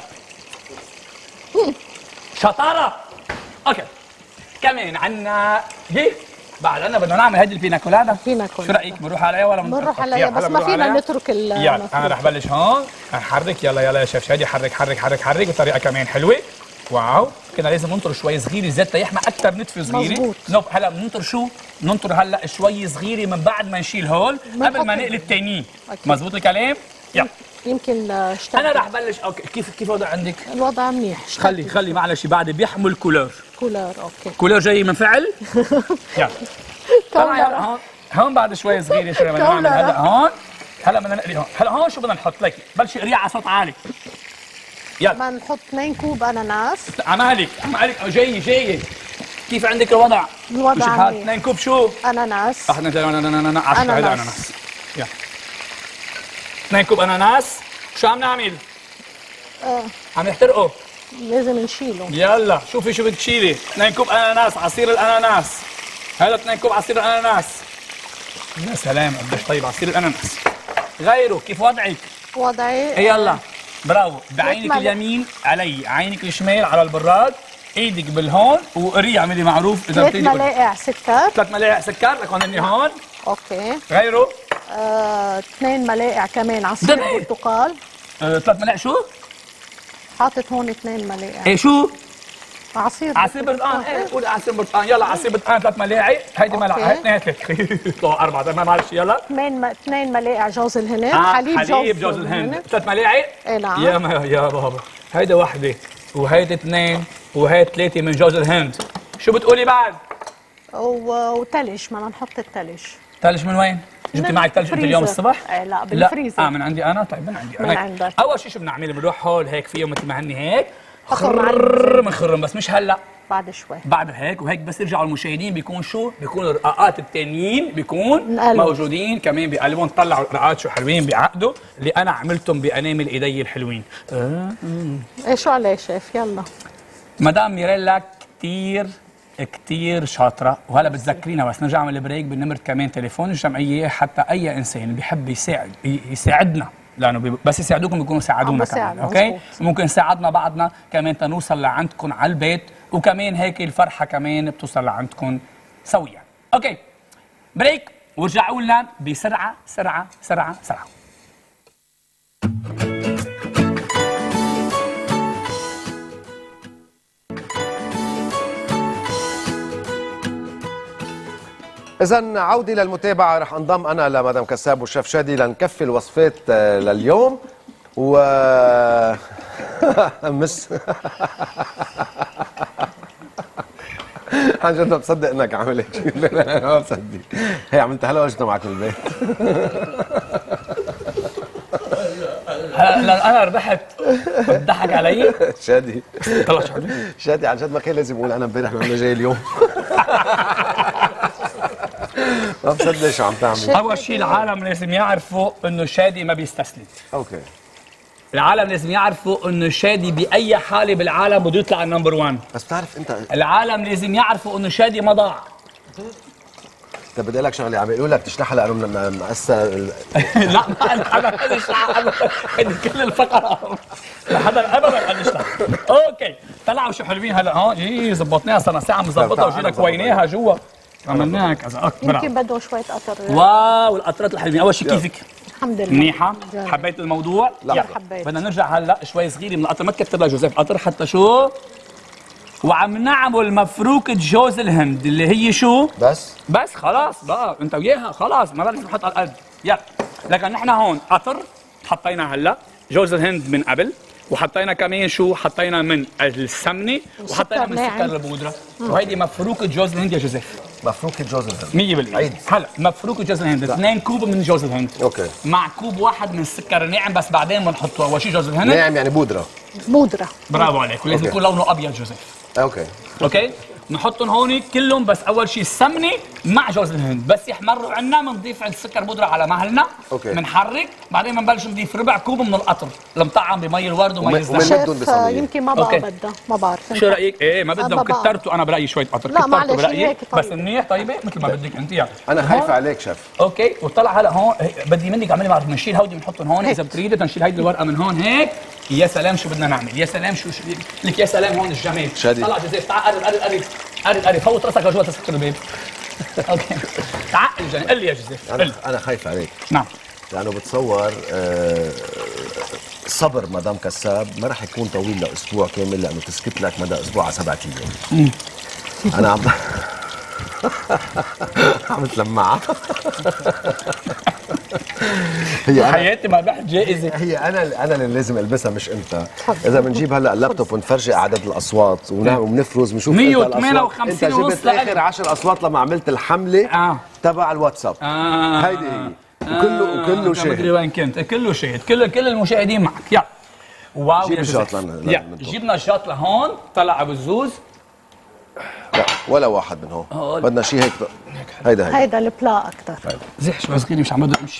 شطاره. اوكي كمان عندنا هيك بعد عندنا بدنا نعمل هيدي البينا كولادا. بينا كولادا شو رايك بنروح عليها ولا بنروح عليها؟ بس ما فينا نترك ال يلا انا رح بلش هون نحرك. يلا يلا يا شيف شادي حرك حرك حرك حرك بطريقه كمان حلوه. واو كنا لازم ننطر شوي صغيره زيت تيحمى اكثر نتفه صغيره. مزبوط. نوب هلا بننطر شو؟ ننطر هلا شوي صغيره من بعد ما نشيل هول قبل ما نقلي التانيين. مزبوط الكلام؟ يلا يمكن اشتغل. انا رح بلش. اوكي كيف كيف الوضع عندك؟ الوضع منيح. خلي خلي معلش بعد بيحمل كولور. كولور اوكي. كولور جاي من فعل؟ يلا طلع هون هون بعد شوي صغيره شوي بدنا نعمل هلا هون. هلا بدنا نقلي هون. هلا هون شو بدنا نحط لك؟ بلشي قريها على صوت عالي. يلا بدنا نحط اثنين كوب اناناس. عمالك عمالك جاي جاي. كيف عندك الوضع؟ الوضع عندي اثنين كوب شو؟ اناناس. احنا عشرة هيدا اناناس. يلا اثنين كوب اناناس. شو عم نعمل؟ اه عم يحترقوا. لازم نشيله. يلا شوفي شو بدك تشيلي. اثنين كوب اناناس، عصير الاناناس. هذا اثنين كوب عصير الاناناس. يا سلام قديش طيب عصير الاناناس. غيره كيف وضعك؟ وضعي يلا برافو. بعينك ملح. اليمين علي، عينك الشمال على البراد، ايدك بالهون وقري اعملي معروف اذا ثلاث بتيجي. ملاعق سكر. ثلاث ملاعق سكر لك هون هون. اوكي. غيره آه، اثنين ملاعق كمان عصير دقيق. برتقال. آه، ثلاث ملاعق شو؟ حاطط هون اثنين ملاعق ايه شو؟ عصير عصير برتقال. ايه قولي عصير برتقال. يلا عصير برتقال ثلاث ملاعق. هيدي ملعقه، هي اثنين ثلاث طلعوا اربعه تمام معلش يلا. اثنين اثنين ملاعق جوز الهند. آه حليب, حليب جوز الهند ثلاث ملاعق. ايه نعم. يا ما يا بابا هيدا وحده وهيدي اثنين وهيدي ثلاثه من جوز الهند. شو بتقولي بعد؟ و- وتلج، بدنا نحط التلج. ثلج من وين؟ جبتي معك ثلج انت اليوم الصبح؟ ايه لا بالفريزر. اه من عندي انا. طيب من عندي من انا. عندك. اول شيء شو بدنا نعمل؟ بنروح هول هيك فيهم مثل ما هن هيك حطهم على خرر بنخرم بس مش هلا، بعد شوي. بعد هيك. وهيك بس يرجعوا المشاهدين بيكون شو؟ بيكونوا الرقاقات التانيين بيكون نقلب. موجودين كمان بيقلبون. طلعوا الرقاقات شو حلوين بيعقدوا اللي انا عملتهم بانامل ايدي الحلوين. آه. ايه شو عليه شيف؟ يلا. مدام ميريلا كتير كتير شاطرة، وهلا بتذكرينا بس نرجع من البريك بالنمرة كمان تليفون الجمعية حتى أي إنسان بيحب يساعد يساعدنا، لأنه بي بس يساعدوكم بيكونوا ساعدونا كمان. أوكي؟ مزبوط. ممكن ساعدنا بعضنا كمان تنوصل لعندكم على البيت، وكمان هيك الفرحة كمان بتوصل لعندكم سويا. أوكي بريك ورجعوا لنا بسرعة سرعة سرعة سرعة. إذا عودة للمتابعة، رح انضم أنا لمدام كساب والشيف شادي لنكفي الوصفات آه، لليوم و مس عن جد ما بصدق انك عملت شيء. ما بصدق هي عملتها هلا وجدنا معك بالبيت. هلا انا ربحت بتضحك علي شادي طلع شادي شادي عن جد ما كان لازم اقول انا امبارح ما جاي اليوم. ما بصدق شو عم تعمل. اول شيء العالم لازم يعرفوا انه شادي ما بيستسلم. اوكي. العالم لازم يعرفوا انه شادي باي حاله بالعالم بده يطلع النمبر واحد. بس بتعرف انت العالم لازم يعرفوا انه شادي ما ضاع. طيب بدي اقول لك شغله، عم بيقولوا لك تشلحها لانه مقسى. لا ما انا حدا يشلح ابدا، هيدي كل الفقره ما حدا ابدا قال يشلح. اوكي طلعوا شو حلوين هلا هون. ايه زبطناها صرنا ساعه مظبطها وجينا كويناها جوا عملناها كذا اكبر. يمكن بده شوية قطر. واو القطرات الحلوين. اول شيء كيفك؟ الحمد لله. منيحه؟ جاي. حبيت الموضوع؟ لا حبيت. بدنا نرجع هلا شوي صغيره من القطر. ما تكتر لها جوزيف قطر حتى شو. وعم نعمل مفروكة جوز الهند اللي هي شو؟ بس بس خلاص بقى انت وياها خلاص ما بدنا نحط على القد. يلا لكن نحن هون قطر حطينا هلا جوز الهند من قبل، وحطينا كمان شو؟ حطينا من السمنه وحطينا من السكر البودره. وهيدي مفروكة جوز الهند يا جوزيف. مفروكة جوز الهند مية بالمية. عيد. هلا مفروكة جوز الهند اثنين كوب من جوز الهند. اوكي. مع كوب واحد من السكر الناعم، بس بعدين بنحطه اول شيء جوز الهند. ناعم يعني بودرة. بودرة. برافو عليك. ولازم أوكي. يكون لونه ابيض جوزيف. اوكي. اوكي نحطهم هون كلهم، بس اول شيء السمنه مع جوز الهند. بس يحمروا عنا بنضيف عند السكر بودره على مهلنا. اوكي. بنحرك بعدين بنبلش نضيف ربع كوب من القطر المطعم بمي الورد ومي ومن- الزهر. ومن- شيف بدهم بصمية. يمكن ما بقى أوكي. بدها، ما بعرف. شو رايك؟ ايه ما بدهم ما بقى. كترتوا. انا برايي شويه قطر لا، كترتوا معلش، برايي هيك طيب. بس منيح طيبه مثل ما بدك انت يعني. انا هون. خايفة عليك شيف. اوكي وطلع هلا هون هي- بدي منك اعملي معروف نشيل هودي بنحطهم هون اذا بتريدي تنشيل هيدي الورقه من هون هيك. يا سلام شو بدنا نعمل. يا سلام شو شو لك. يا سلام هون الجمال. شادي. طلع جوزيف تعال قرب قرب قرب قرب قرب فوت راسك لجوا تسكر البيب. اوكي تعال جاني قل لي يا جوزيف قل. انا انا خايف عليك نعم لانه بتصور آه، صبر مدام كساب ما رح يكون طويل لاسبوع كامل، لانه تسكت لك مدى اسبوع على سبعة ايام. انا عم عم تلمعها. هي انا حياتي ما رحت جائزه. هي انا انا اللي لازم البسها مش انت. اذا بنجيب هلا اللابتوب ونفرجي اعداد الاصوات ونعمل وبنفرز بنشوف مية إمتى الأصوات. وثمانية وخمسين انت ونص جبت اخر عشر اصوات لما عملت الحمله اه تبع الواتساب. اه هيدي هي وكله وكله شاهد. مدري شاهد. وين كنت. كله شاهد. كل كل المشاهدين معك. يلا واو جيب يا الشاط جوزيف. لنا- يلا لنا- جبنا الشاط لهون. طلع ابو الزوز. لا ولا واحد من هون. هون. بدنا شيء هيك. هيدا هيدا هيدا البلا أكتر. زح شوي صغير مش عم بقدر امشي.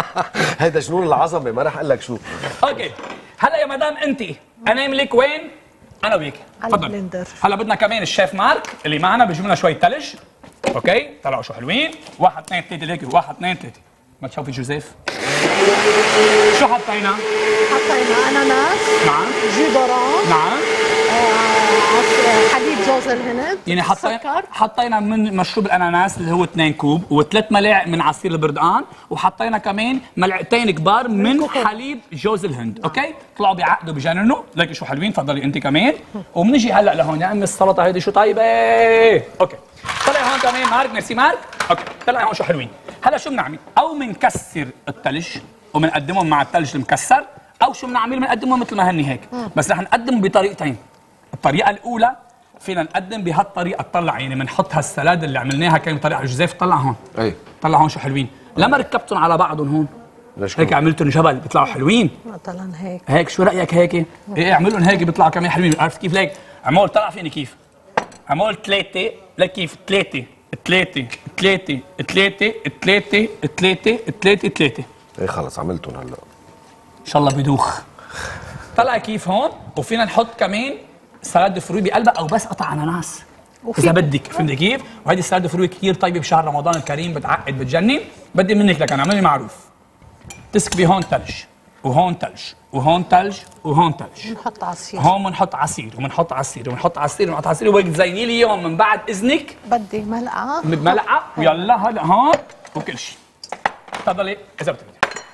هيدا جنون العظمه، ما رح اقول لك شو. اوكي هلا يا مدام انت انام لك وين؟ انا وياك على البلندر. هلا بدنا كمان الشيف مارك اللي معنا بيجيب لنا شويه ثلج. اوكي طلعوا شو حلوين. واحد اثنين ثلاثه ليك، واحد اثنين ثلاثه. ما تشوفي جوزيف شو حطينا؟ حطينا اناناس، نعم، جي دوران، نعم، آه حليب جوز الهند، يعني حطينا حطينا من مشروب الاناناس اللي هو اثنين كوب وثلاث ملاعق من عصير البردقان، وحطينا كمان ملعقتين كبار من حليب جوز الهند. اوكي طلعوا بيعقدوا بجننوا. ليكي شو حلوين. تفضلي انت كمان. وبنجي هلا لهون يا عمي السلطه هيدي شو طيبه. اوكي طلع هون كمان مارك. ميرسي مارك. اوكي طلع هون شو حلوين. هلا شو بنعمل؟ او بنكسر الثلج وبنقدمهم مع الثلج المكسر، او شو بنعمل؟ بنقدمهم مثل ما هن هيك. بس رح نقدم بطريقتين. الطريقه الاولى فينا نقدم بهالطريقه تطلع، يعني بنحط هالسلاد اللي عملناها كان بطريقه جوزيف. طلع هون. اي طلع هون شو حلوين. لما ركبتهم على بعضهم هون ليش هيك عملتهم جبل بيطلعوا حلوين. مثلا هيك هيك شو رايك هيك؟ ايه اعملهم هيك بيطلعوا كمان حلوين. عرفت كيف؟ ليك عمول طلع فيني كيف؟ عمول ثلاثه. ليك كيف؟ ثلاثه ثلاثه ثلاثه ثلاثه ثلاثه ثلاثه ثلاثه ثلاثه. اي خلص عملتهم هلا ان شاء الله بدوخ. طلع كيف هون. وفينا نحط كمان سلاد فروي بقلبها او بس قطع اناناس اذا بدك. فهمتي كيف؟ وهيدي السلاد فروي كثير طيبه بشهر رمضان الكريم، بتعقد بتجنن. بدي منك لك انا اعملي معروف. تسكبي هون ثلج وهون ثلج وهون ثلج وهون ثلج. بنحط عصير. هون بنحط عصير وبنحط عصير وبنحط عصير وبنحط عصير وهيك تزيني لي اياهم من بعد اذنك. بدي ملعقه بملعقه ويلا هلا هون وكل شيء. تفضلي اذا بتريدي.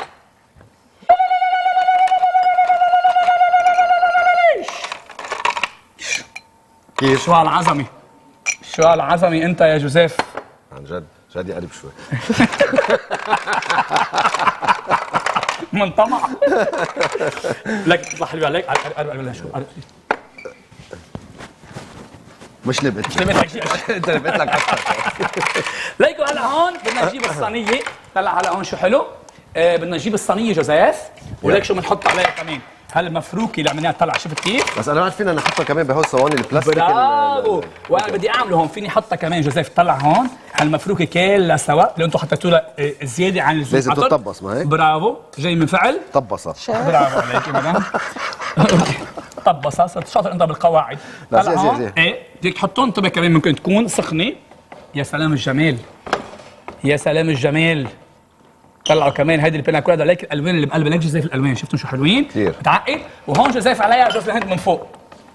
كيف؟ شو هالعظمه، شو هالعظمه انت يا جوزيف. عن جد جد قلب شوي من طمع. لك تطلع حلوه عليك. قرب قرب شو قرب. مش لبقت مش لبقت لك شيء. انت لبقت لك اكثر. ليكوا هلا هون بدنا نجيب الصينيه. طلع هلا هون شو حلو. آه بدنا نجيب الصينيه جوزيف. وليك شو بنحط عليها كمان هالمفروكي اللي عملناها. طلع شفت كيف؟ بس انا بعرف فينا نحطها كمان بهول الصواني البلاستيك. برافو. وانا بدي اعمله هون فيني احطها كمان جوزيف. طلع هون هالمفروكي كلها سوا اللي انتم حطيتوا لها زياده عن اللزوم. لازم تطبص ما هيك؟ برافو جاي من فعل. طبصها. برافو عليك يا مدام. طبصها. صرت شاطر انت بالقواعد. لا طلع زي هون. زي زي. ايه بدك تحطون انتبه كمان ممكن تكون سخنه. يا سلام الجمال، يا سلام الجمال. طلعوا كمان هيدي البينا كولادا. ليك الالوان اللي بقلبها. ليك جوزيف الالوان شفتوا شو حلوين كثير بتعقد. وهون جوزيف عليها جوز الهند من فوق.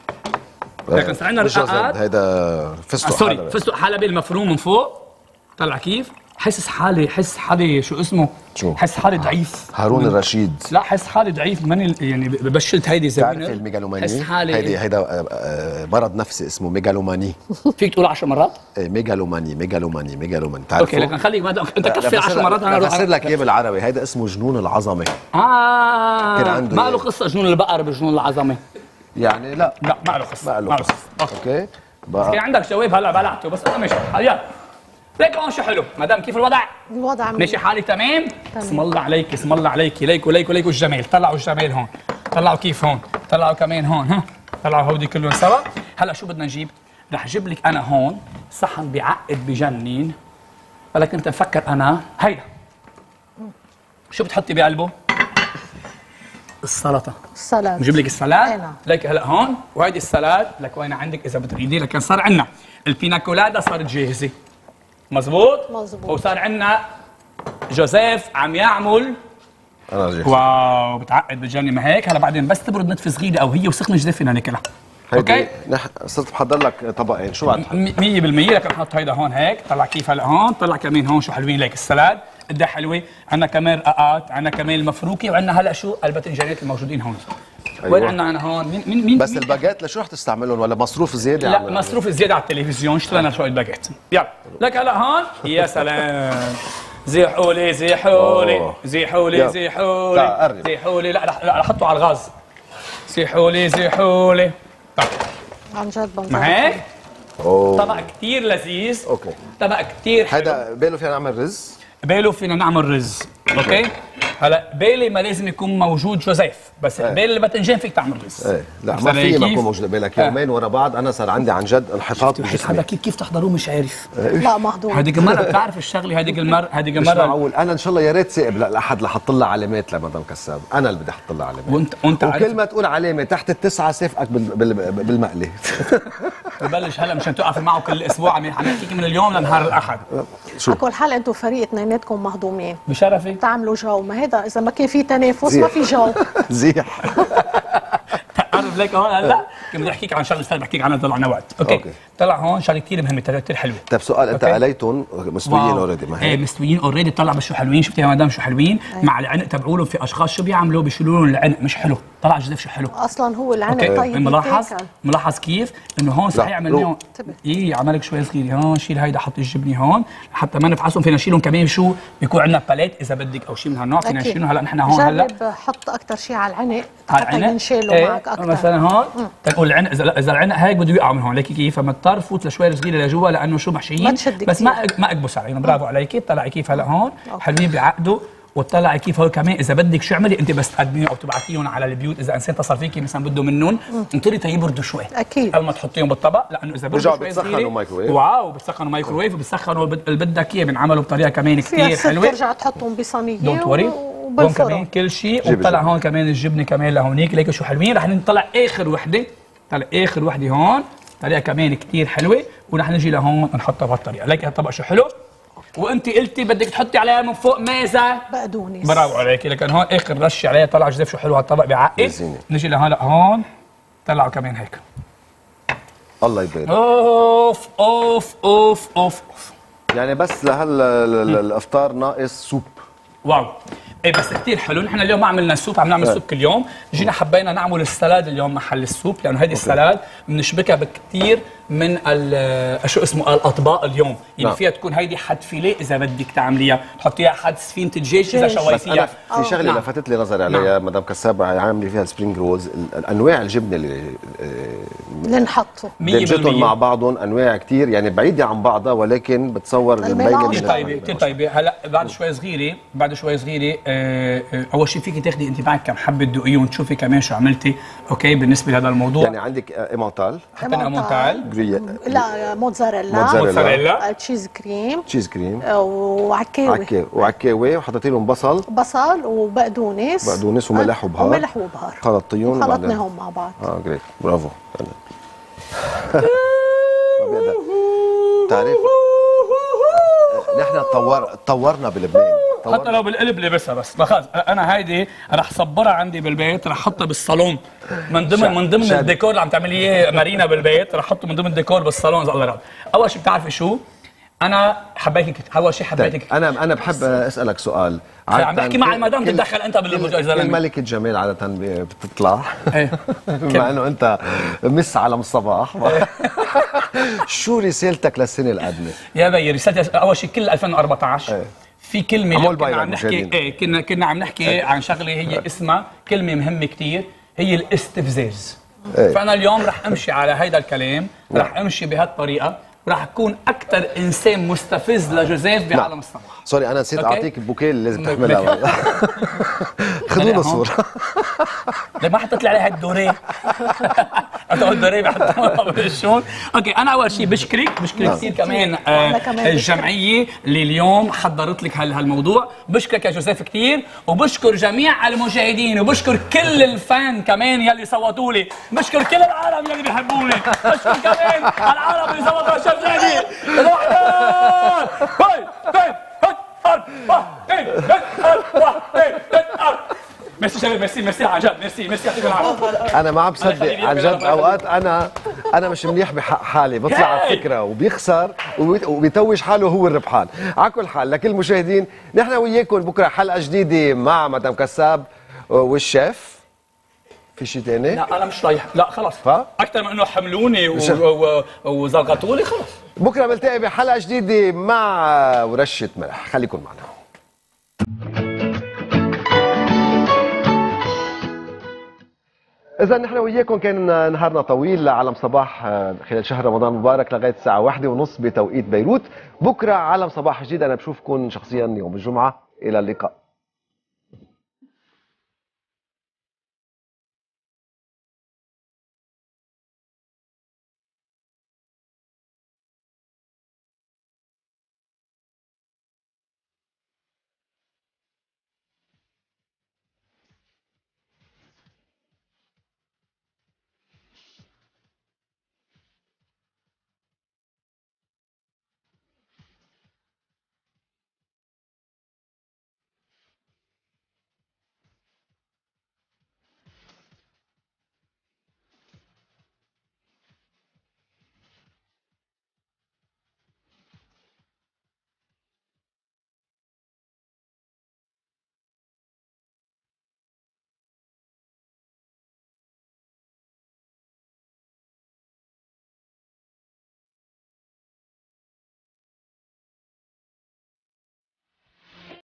لكن صار عندنا رقاقات. هيدا فستق سوري حلبي. فستق حلبي المفروم من فوق. طلع كيف؟ حس حالي حس حالي شو اسمه؟ شو؟ حس حالي ضعيف. هارون الرشيد. لا حس حالي ضعيف. ماني يعني ببشلت هيدي زي بتعرف الميجالوماني؟ حس حالي هيدي هيدا مرض نفسي اسمه ميجالوماني. فيك تقول عشر مرات؟ ايه ميجالوماني ميجالوماني ميجالوماني بتعرفه؟ اوكي لكن خليك ما انت كفي عشر مرات. انا بفسر لك اياه بالعربي. هيدا اسمه جنون العظمه. اه كان عنده ما له قصه جنون البقر بجنون العظمه. يعني لا لا ما له قصه. ما له قصه. اوكي بقى. كان عندك جواب هلا بلعته بس انا ماشي يلا. ليك هون شو حلو مدام. كيف الوضع؟ الوضع ماشي حالي تمام؟ اسم الله عليك اسم الله عليك. ليكوا ليكوا ليكوا الجمال. طلعوا الجمال هون. طلعوا كيف هون. طلعوا كمان هون. ها طلعوا هودي كلهم سوا. هلا شو بدنا نجيب؟ رح اجيب لك انا هون صحن بيعقد بجنين. هلا كنت مفكر انا هيدا شو بتحطي بقلبه؟ السلطه. السلاد. نجيب لك السلاد. نعم. لك هلا هون وهيدي السلاد لك وين عندك اذا بتريدي. لكن صار عندنا البينا كولادا صارت جاهزه. مزبوط؟ مزبوط. وصار عندنا جوزيف عم يعمل. انا جاهز. واو بتعقد بجنن ما هيك. هلا بعدين بس تبرد نتفه صغيره او هي وسخنه جوزيف فينا ناكلها. اوكي؟ نح... صرت بحضر لك طبقين. شو بعد؟ مية بالمية. لكن نحط هيدا هون هيك. طلع كيف هلا هون. طلع كمان هون شو حلوين. ليك السلاد قد حلوه. عندنا كمان رقاقات. عندنا كمان المفروكي. وعندنا هلا شو الباذنجانات الموجودين هون. أيوة. وين عندنا انا هون؟ مين مين مين بس الباجات لشو رح تستعملهم ولا مصروف زياده؟ لا على مصروف زياده على التلفزيون. اشترينا شويه باجات. يلا لك هلا هون. يا سلام. زي حولي زي حولي زي حولي زي حولي زي حولي. لا رح رح احطه على الغاز. زي حولي زي حولي. عن جد بنظر. ما هيك؟ أوه. طبق كثير لذيذ. اوكي. طبق كثير حلو. هيدا باله فينا نعمل رز. باله فينا نعمل رز. اوكي. هلا بالي ما لازم يكون موجود جوزيف. بس قبال الباذنجان فيك تعمل رز. ايه لا ما في ما يكون موجود بالك يومين ورا بعض. انا صار عندي عن جد انحطاط بجسمي. هذا كيف كيف تحضروه مش عارف. لا مهضوم. هذيك المره بتعرف الشغله هذيك المره هذيك مش المره معقول. انا ان شاء الله يا ريت ثاقب لاحد لحط لها علامات لمدام كساب. انا اللي بدي احط لها علامات. وانت وانت وكل ما تقول علامه تحت التسعه سافقك بال... بال... بالمقله. ببلش هلا مشان توقف معه كل اسبوع عم نحكيك من اليوم لنهار الاحد. على كل حال انتم فريق اثنيناتكم مهضومين. بشرفي. تعملوا جو، ما هذا اذا ما كان في تنافس ما في جو. زيح. تعرف ليك هون هلا كنت بدي احكيك عن شغله ثانيه بحكيك عنها طلعنا وقت. أوكي. اوكي طلع هون شغله كثير مهمه كثير حلوه. طيب سؤال، انت قليتهم مستويين اوريدي؟ ما هي ايه مستويين اوريدي. طلع بس شو حلوين. شفتي يا مدام شو حلوين؟ أيه. مع العنق تبعولهم في اشخاص شو بيعملوا؟ بيشيلوا لهم العنق مش حلو. طلع جوزيف شو حلو اصلا هو العنق طيب. ملاحظ ملاحظ كيف انه هون صحيح عملناهم. ايه عملك شوي صغيره هون. شيل هيدا حط الجبنه هون حتى ما نفعسهم. فينا نشيلهم كمان شو بيكون عندنا باليت اذا بدك او شيء من هالنوع فينا نشيلهم. هلا نحن هون هلا جرب حط اكثر شيء على العنق حتى ينشالوا ايه معك اكثر. مثلا هون تقول العنق اذا اذا العنق هيك بده يقع من هون ليكي كيف. فمضطر فوت لشوي صغيره لجوا لانه شو محشيين بس ما ما اكبس عليهم. برافو عليكي. طلعي كيف هلا هون حلوين بعقده. وتطلعي كيف هو كمان اذا بدك شو اعملي انت بس تقدميهم او تبعتيهم على البيوت. اذا انسان اتصل فيكي مثلا بده منهم انطري تيبردوا شوي اكيد قبل ما تحطيهم بالطبق لانه اذا بردوا شوي بتسخنوا مايكروويف. واو بتسخنوا مايكروويف وبتسخنوا اللي بدك اياه. بنعمله بطريقه كمان كثير حلوه. ترجع تحطهم بصينيه دونت وري. هون كمان كل شيء. وطلع هون كمان الجبنه كمان لهونيك. ليك شو حلوين. رح نطلع اخر وحده. طلع اخر وحده هون طريقه كمان كثير حلوه. ورح نجي لهون نحطها بهالطريقه. ليك هالطبق شو حلو. وانت قلتي بدك تحطي عليها من فوق ميزه بقدونس. برافو عليكي. لكن هون اخر رشه عليها. طلع جوزيف شو حلو هالطبق بعقل. نجي لهلا هون طلعوا كمان هيك. الله يبارك. اوف اوف اوف اوف اوف. يعني بس لهلا الافطار ناقص سوب. واو. ايه بس كثير حلو. نحن اليوم ما عملنا السوب. عم نعمل سوب كل يوم. جينا حبينا نعمل السلاد اليوم محل السوب لانه هيدي السلاد بنشبكها بكثير من شو اسمه الاطباق اليوم. يعني فيها تكون هيدي حد فيليه اذا بدك تعمليها. تحطيها حد سفينه الدجاج اذا شويتيها. في شغله لفتت لي نظري عليها مدام كساب عامله فيها السبرينج رولز. انواع الجبنه اللي اللي نحطه دمجتهم مع بعضهم انواع كثير يعني بعيده عن بعضها ولكن بتصور المبينه كثير طيبه كثير طيبه. هلا بعد شوي صغيره بعد شوي صغيره آه اول شيء فيك تاخذي انت معك كم حبه دقيق وتشوفي كمان شو عملتي. اوكي بالنسبه لهذا الموضوع يعني عندك ايمونتال حطينا ايمونتال لا موتزاريلا موتزاريلا تشيز كريم تشيز كريم وعكاوي عكاوي وعكاوي وحطيتي لهم بصل بصل وبقدونس بقدونس وملح وبهار وملح وبهار خلطتيهم خلطناهم مع بعض. اه جريت برافو. بتعرف نحن تطور تطورنا بلبنان حتى لو بالقلب لبسها بس خلص. انا هيدي رح صبرها عندي بالبيت. رح احطها بالصالون من ضمن من ضمن الديكور اللي عم تعملي اياه مارينا بالبيت. رح احطه من ضمن الديكور بالصالون اذا الله يرضى. اول شيء بتعرفي شو انا حبيتك. اول شيء حبيتك. انا انا بحب اسالك سؤال. عم بحكي مع المدام تتدخل انت بالموضوع. كل ملكة جمال عادة بتطلع مع انه انت مس على الصباح. شو رسالتك للسنة القادمة؟ يا بي رسالتي اول شيء كل ألفين وأربعطعش في كلمة كنا عم نحكي ايه كنا كنا عم نحكي عن شغلة هي اسمها كلمة مهمة كثير هي الاستفزاز. فأنا اليوم رح امشي على هيدا الكلام. رح امشي بهالطريقة ورح اكون اكثر انسان مستفز لجوزيف بعالم الصباح. سوري انا نسيت اعطيك البوكيه اللي لازم تحملها. خذوا له صوره. ليه ما حطيت لي عليها الدوريه؟ انت الدوريه بحطها بالشون. اوكي انا اول شيء بشكرك بشكرك كثير كمان الجمعيه اللي اليوم حضرت لك هالموضوع. بشكرك يا جوزيف كثير وبشكر جميع المشاهدين وبشكر كل الفان كمان يلي صوتوا لي. بشكر كل العالم يلي بيحبوني. بشكر كمان العالم اللي صوتوا على شجعني. ميرسي شباب ميرسي ميرسي عن جد ميرسي ميرسي يعطيكم العافيه. انا ما عم بصدق عن جد اوقات انا انا مش منيح بحق حالي بطلع على فكره وبيخسر وبيتوج حاله هو الربحان. على كل حال لكل المشاهدين نحن وياكم بكره حلقه جديده مع مدام كساب والشيف. في شيء ثاني؟ لا انا مش رايح. لا خلص اكثر من انه حملوني وزلغطوا لي خلص. بكره بنلتقي بحلقه جديده مع ورشه ملح. خليكم معنا. إذا نحن وياكم كان نهارنا طويل عالم صباح خلال شهر رمضان المبارك لغايه الساعه واحدة ونص بتوقيت بيروت. بكره عالم صباح جديد. انا بشوفكم شخصيا يوم الجمعه. الى اللقاء.